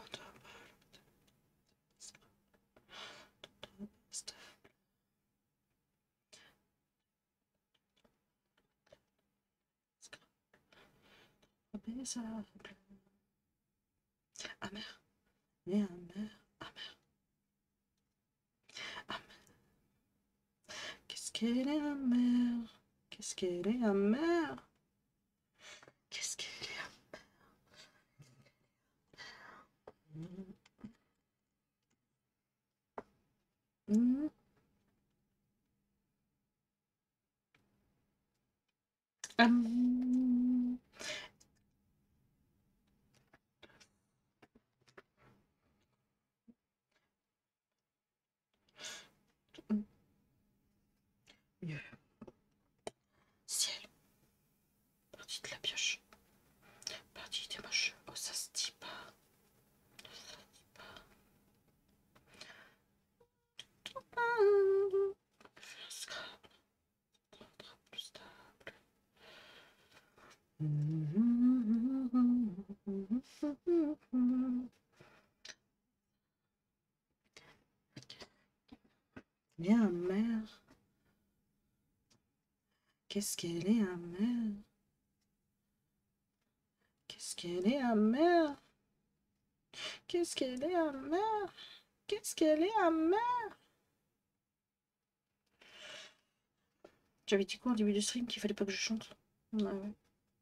A: Amère. Mais amère. Amère. Amère. Qu'est-ce qu'elle est amère. Qu'est-ce qu'elle est amère. Qu'est-ce qu'elle est amère. Mieux. Ciel. Partie de la pioche. Partie des moches. Oh, ça se dit pas. Ça se dit pas. Faire un scrap. Plus stable. Bien amère. Qu'est-ce qu'elle est amère. Qu'est-ce qu'elle est amère. Qu'est-ce qu'elle est amère. Qu'est-ce qu'elle est amère. J'avais dit quoi au début du stream qu'il fallait pas que je chante. Ouais, ouais.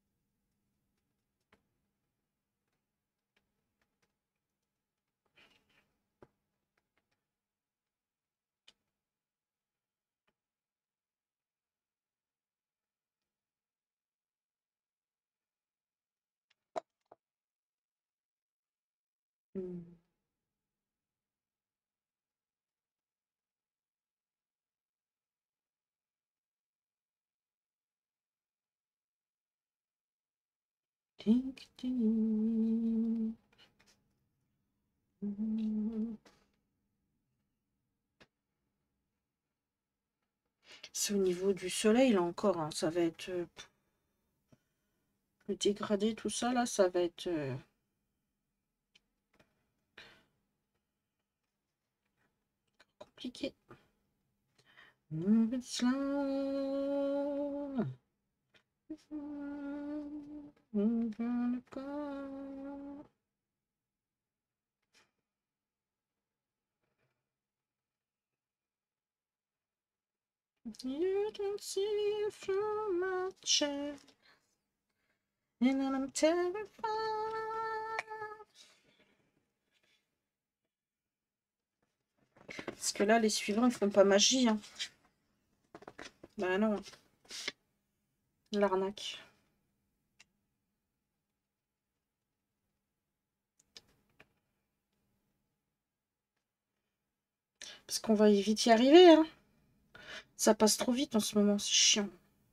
A: Hmm. Tic, tic. C'est au niveau du soleil là encore, hein. Ça va être le dégradé, tout ça là, ça va être compliqué. Move it slow. I'm gonna go. You can see it from my chair, and I'm terrified. Parce que là, les suivants, ils font pas magie. Hein. Bah non. L'arnaque. Parce qu'on va vite y arriver. Hein. Ça passe trop vite en ce moment, c'est chiant.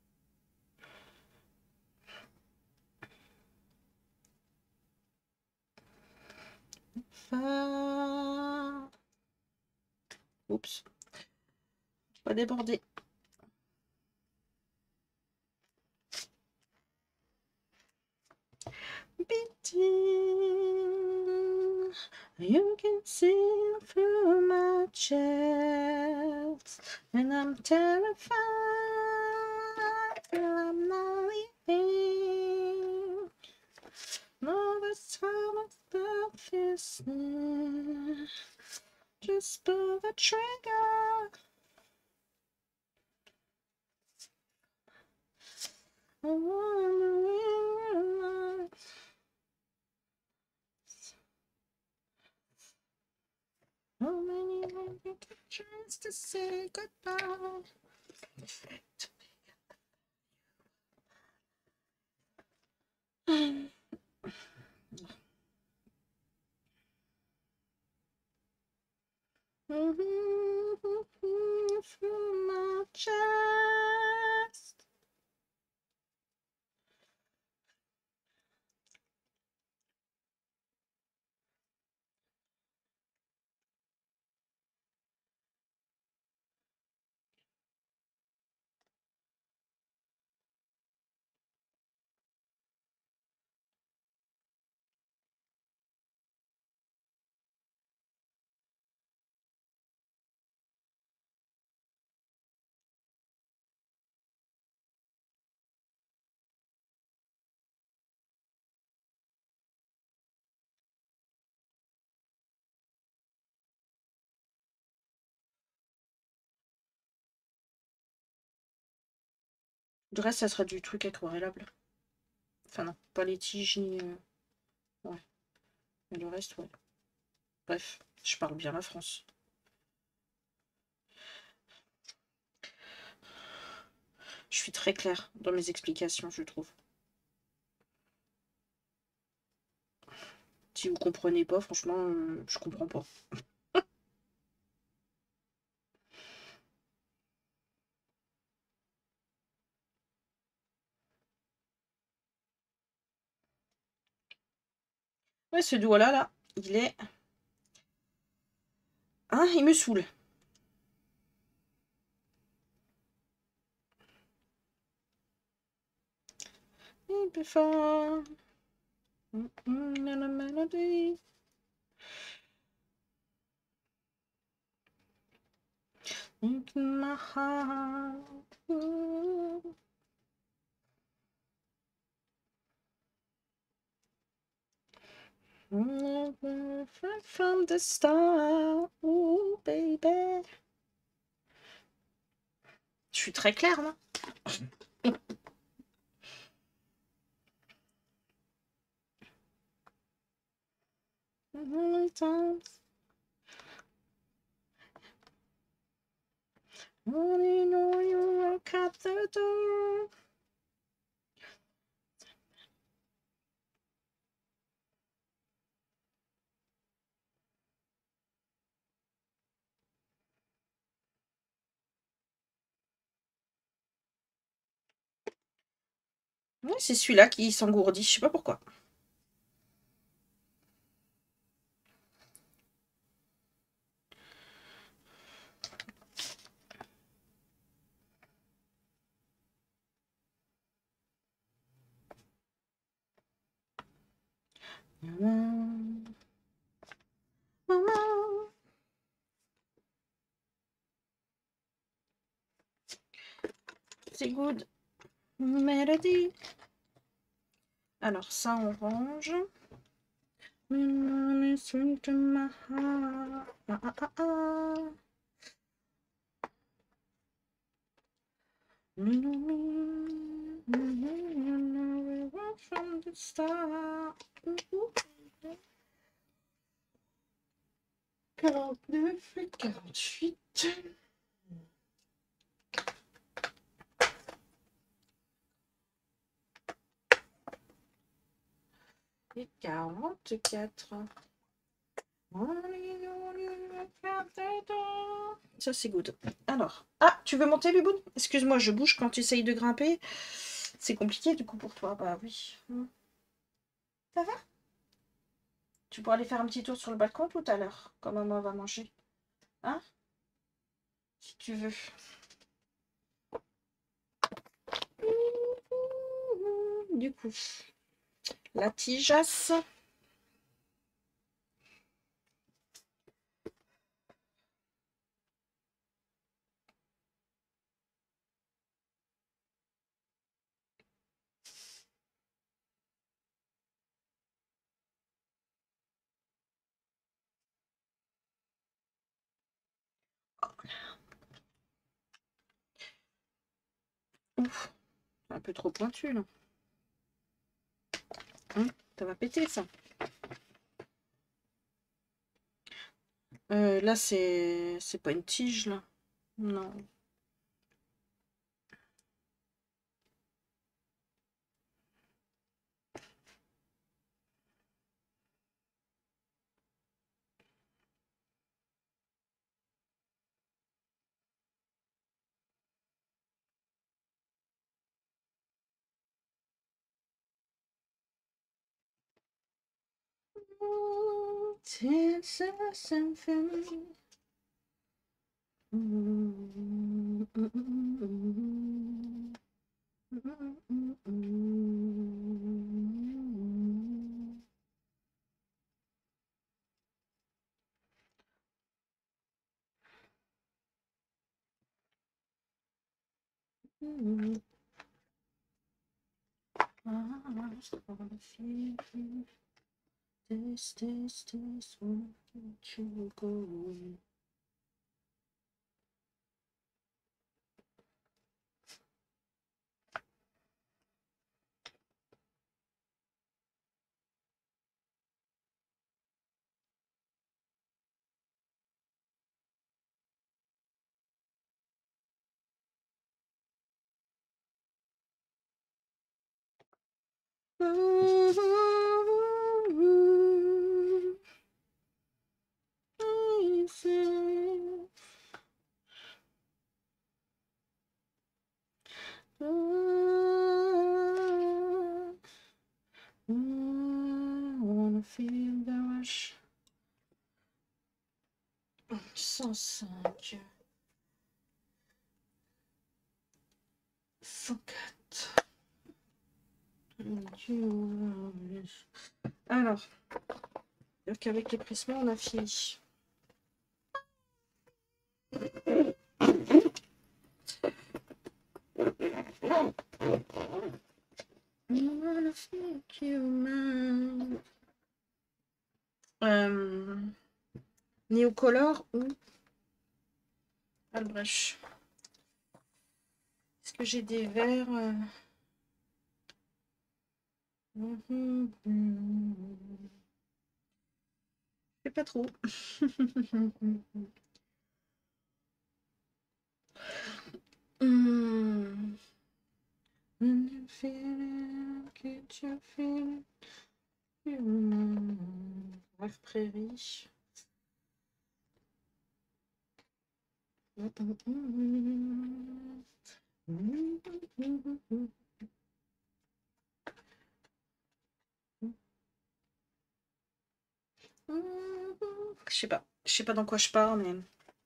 A: Oups. Pas déborder. Beating. You can see through my chest, and I'm terrified. I'm not leaving. No, this time it's the business. Just pull the trigger. I wanna realize. How many have you get a chance to say goodbye? Through my chest. Le reste, ça sera du truc aquarellable. Enfin non, pas les tiges ni... Ouais. Mais le reste, ouais. Bref, je parle bien la France. Je suis très claire dans mes explications, je trouve. Si vous comprenez pas, franchement, je comprends pas. Ouais, ce doigt-là, là, il est... Hein, il me saoule. Before... melody. In my heart. From the start, ooh, baby. Je suis très claire, non? Only know you walk out the door. Ouais, c'est celui-là qui s'engourdit, je sais pas pourquoi. C'est good. Melody. Alors, ça, on range. From the start. 49 et 48. Et 44. Ça, c'est good. Alors, ah, tu veux monter, Luboun? Excuse-moi, je bouge quand tu essayes de grimper. C'est compliqué, du coup, pour toi. Bah oui. Ça va? Tu pourras aller faire un petit tour sur le balcon tout à l'heure, quand maman va manger. Hein? Si tu veux. Du coup, la tigeasse. Ouf, un peu trop pointu, là. Hein? Ça va péter, ça. Là, c'est pas une tige, là. Non. It's a symphony. This won't let you go. Wanna feel the rush. 105. 104. Alors, qu'avec les prissements, on a fini. I wanna feel you, man. Biocolor ou Albrecht. Est-ce que j'ai des verres Je sais pas trop. Rêve prairie. Je sais pas dans quoi je parle, mais.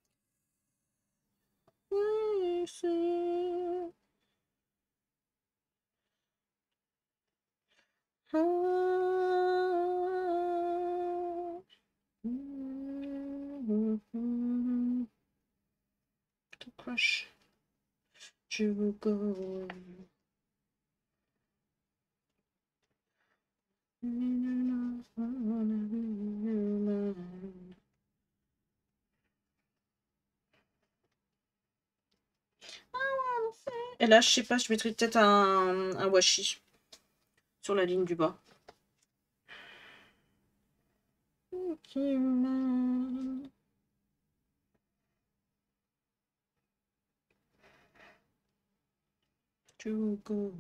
A: To crush. Je veux go. Et là, je sais pas, je mettrais peut-être un washi sur la ligne du bas. To go.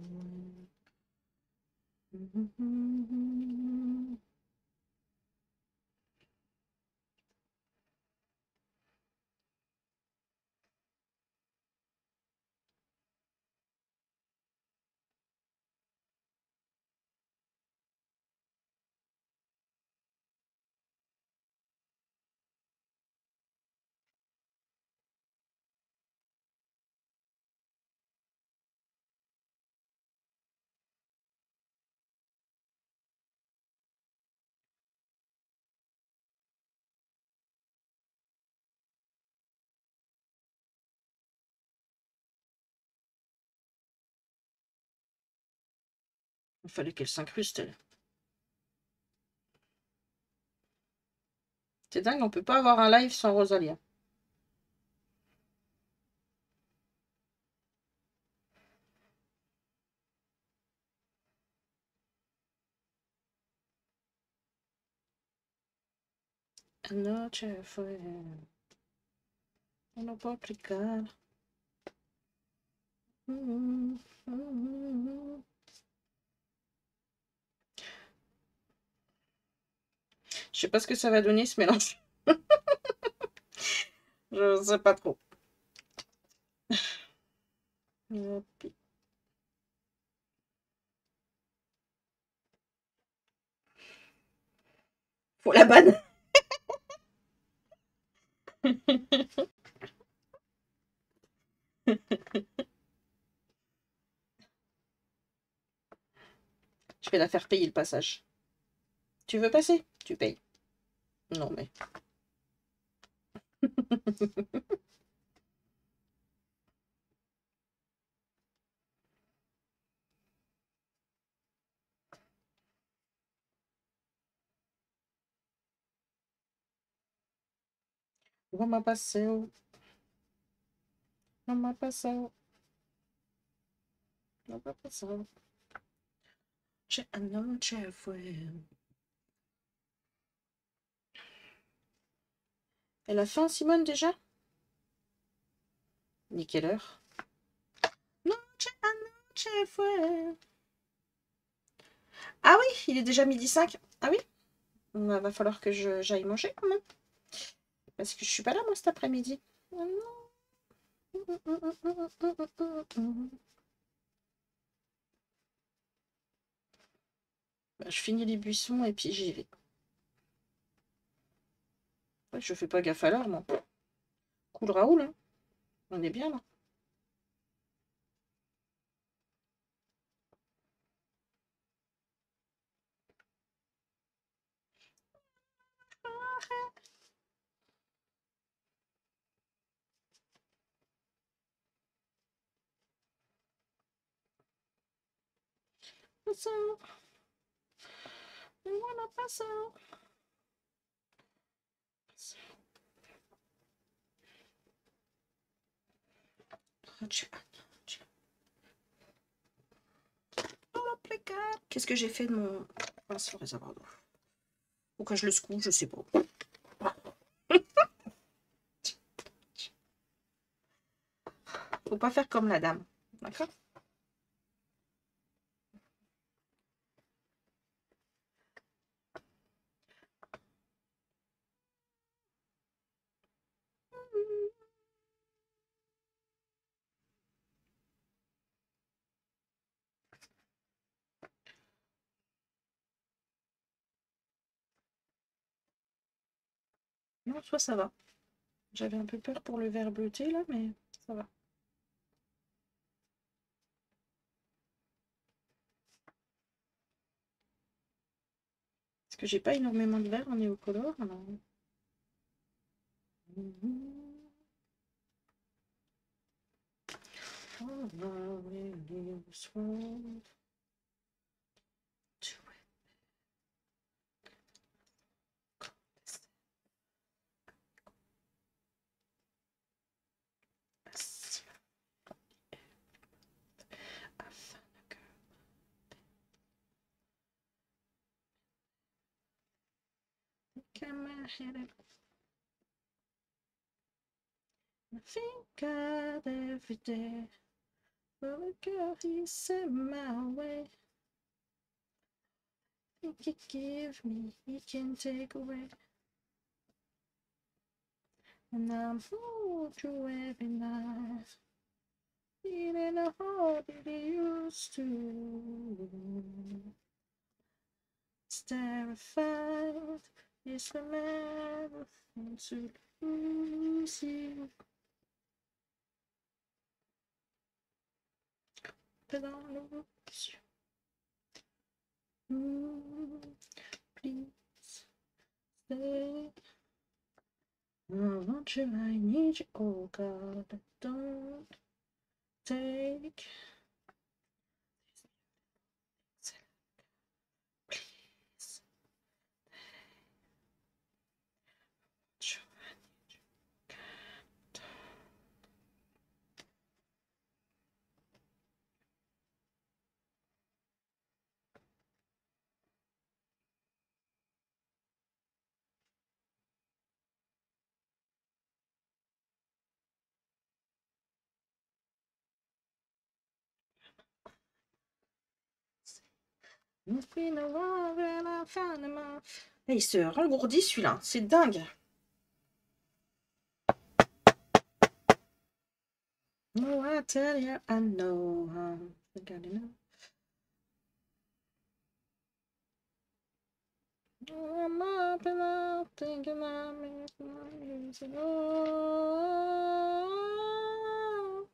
A: Il fallait qu'elle s'incruste, elle. C'est dingue, on peut pas avoir un live sans Rosalia. Anoche fue una puedo aplicar. Je sais pas ce que ça va donner ce mélange. Je sais pas trop. Faut la banne. Je vais la faire payer le passage. Tu veux passer? Tu payes. Non mais. Vamos paseo. Vamos paseo. Vamos paseo. Anoche fue. Elle a faim, Simone, déjà? Ni quelle heure? Anoche fue. Ah oui, il est déjà 12h05. Ah oui? Va falloir que j'aille manger quand même. Parce que je suis pas là, moi, cet après-midi. Je finis les buissons et puis j'y vais. Ouais, je fais pas gaffe à l'heure, moi. Cool Raoul, hein. On est bien là. Qu'est-ce que j'ai fait de mon pinceau réservoir d'eau? Pourquoi je le secoue, je sais pas. Faut pas faire comme la dame, d'accord? Non, soit ça va. J'avais un peu peur pour le vert bleuté là, mais ça va. Parce que j'ai pas énormément de vert en néocolore. Alors... I think God every day, but a girl he sent my way. Think he give me, he can take away. And I'm hold you every night, feeling a heart that he used to. It's terrified, it's the man to lose you. But I lose you. Please stay. I want you, I need you, oh God, don't take. Please. Et il se rengourdit celui-là, c'est dingue. Oh, I tell you, I know. I think I know. I'm up and up thinking I'm using. Oh.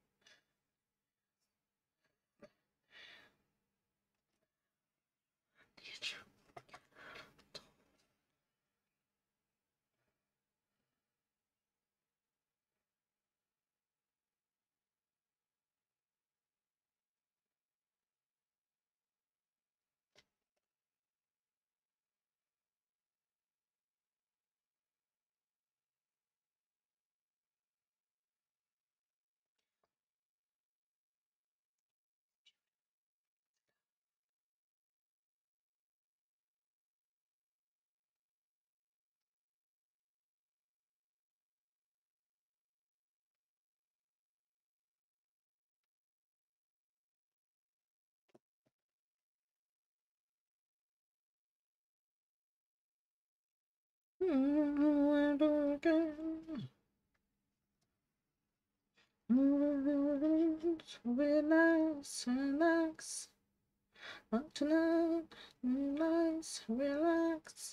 A: Relax, relax. Not tonight, relax, relax.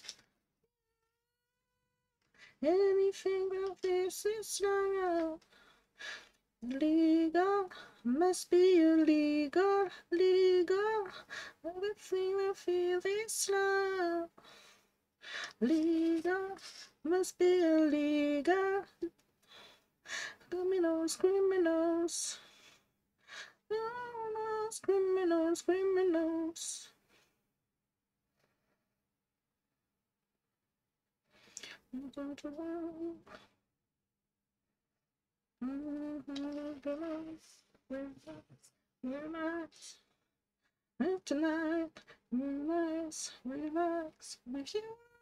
A: Anything about this is wrong. Legal, must be illegal, legal. Everything I feel is love. Legal, must be illegal. Criminals, criminals. Criminals, criminals. Relax. Tonight, relax, relax with you.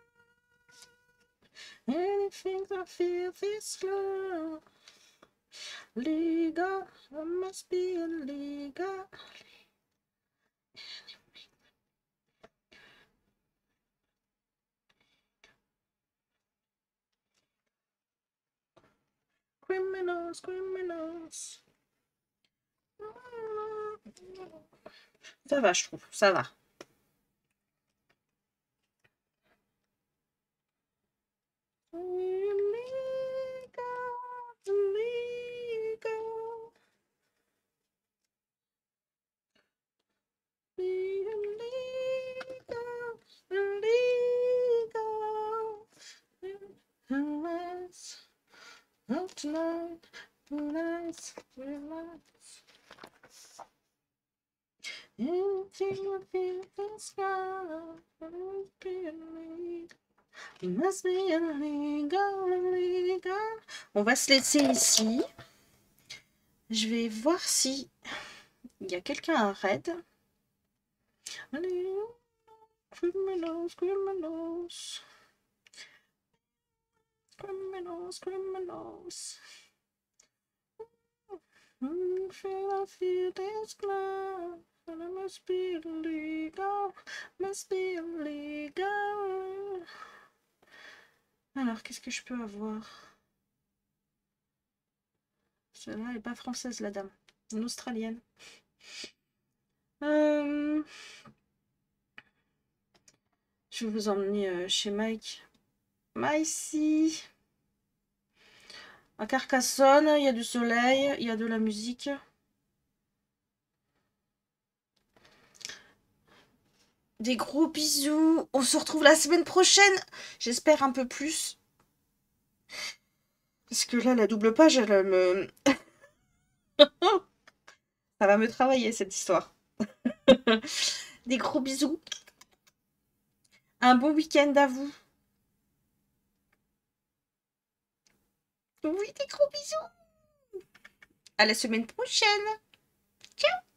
A: Anything I feel this love. Legal, I must be illegal. Criminals, criminals. Ça va, je trouve, ça va. Tonight, relax, relax. Anything I feel this love, must be illegal. It must be illegal, illegal. On va se laisser ici. Je vais voir si il y a quelqu'un à raid. Criminals, criminals. Criminals, criminals. I feel this love. And it must be illegal. Must be illegal. Alors, qu'est-ce que je peux avoir? Celle-là n'est pas française, la dame. Une australienne. Je vais vous emmener chez Mike. Ici. À Carcassonne, il y a du soleil, il y a de la musique. Des gros bisous. On se retrouve la semaine prochaine. J'espère un peu plus. Parce que là, la double page, elle me... Ça va me travailler, cette histoire. Des gros bisous. Un bon week-end à vous. Oui, des gros bisous. À la semaine prochaine. Ciao.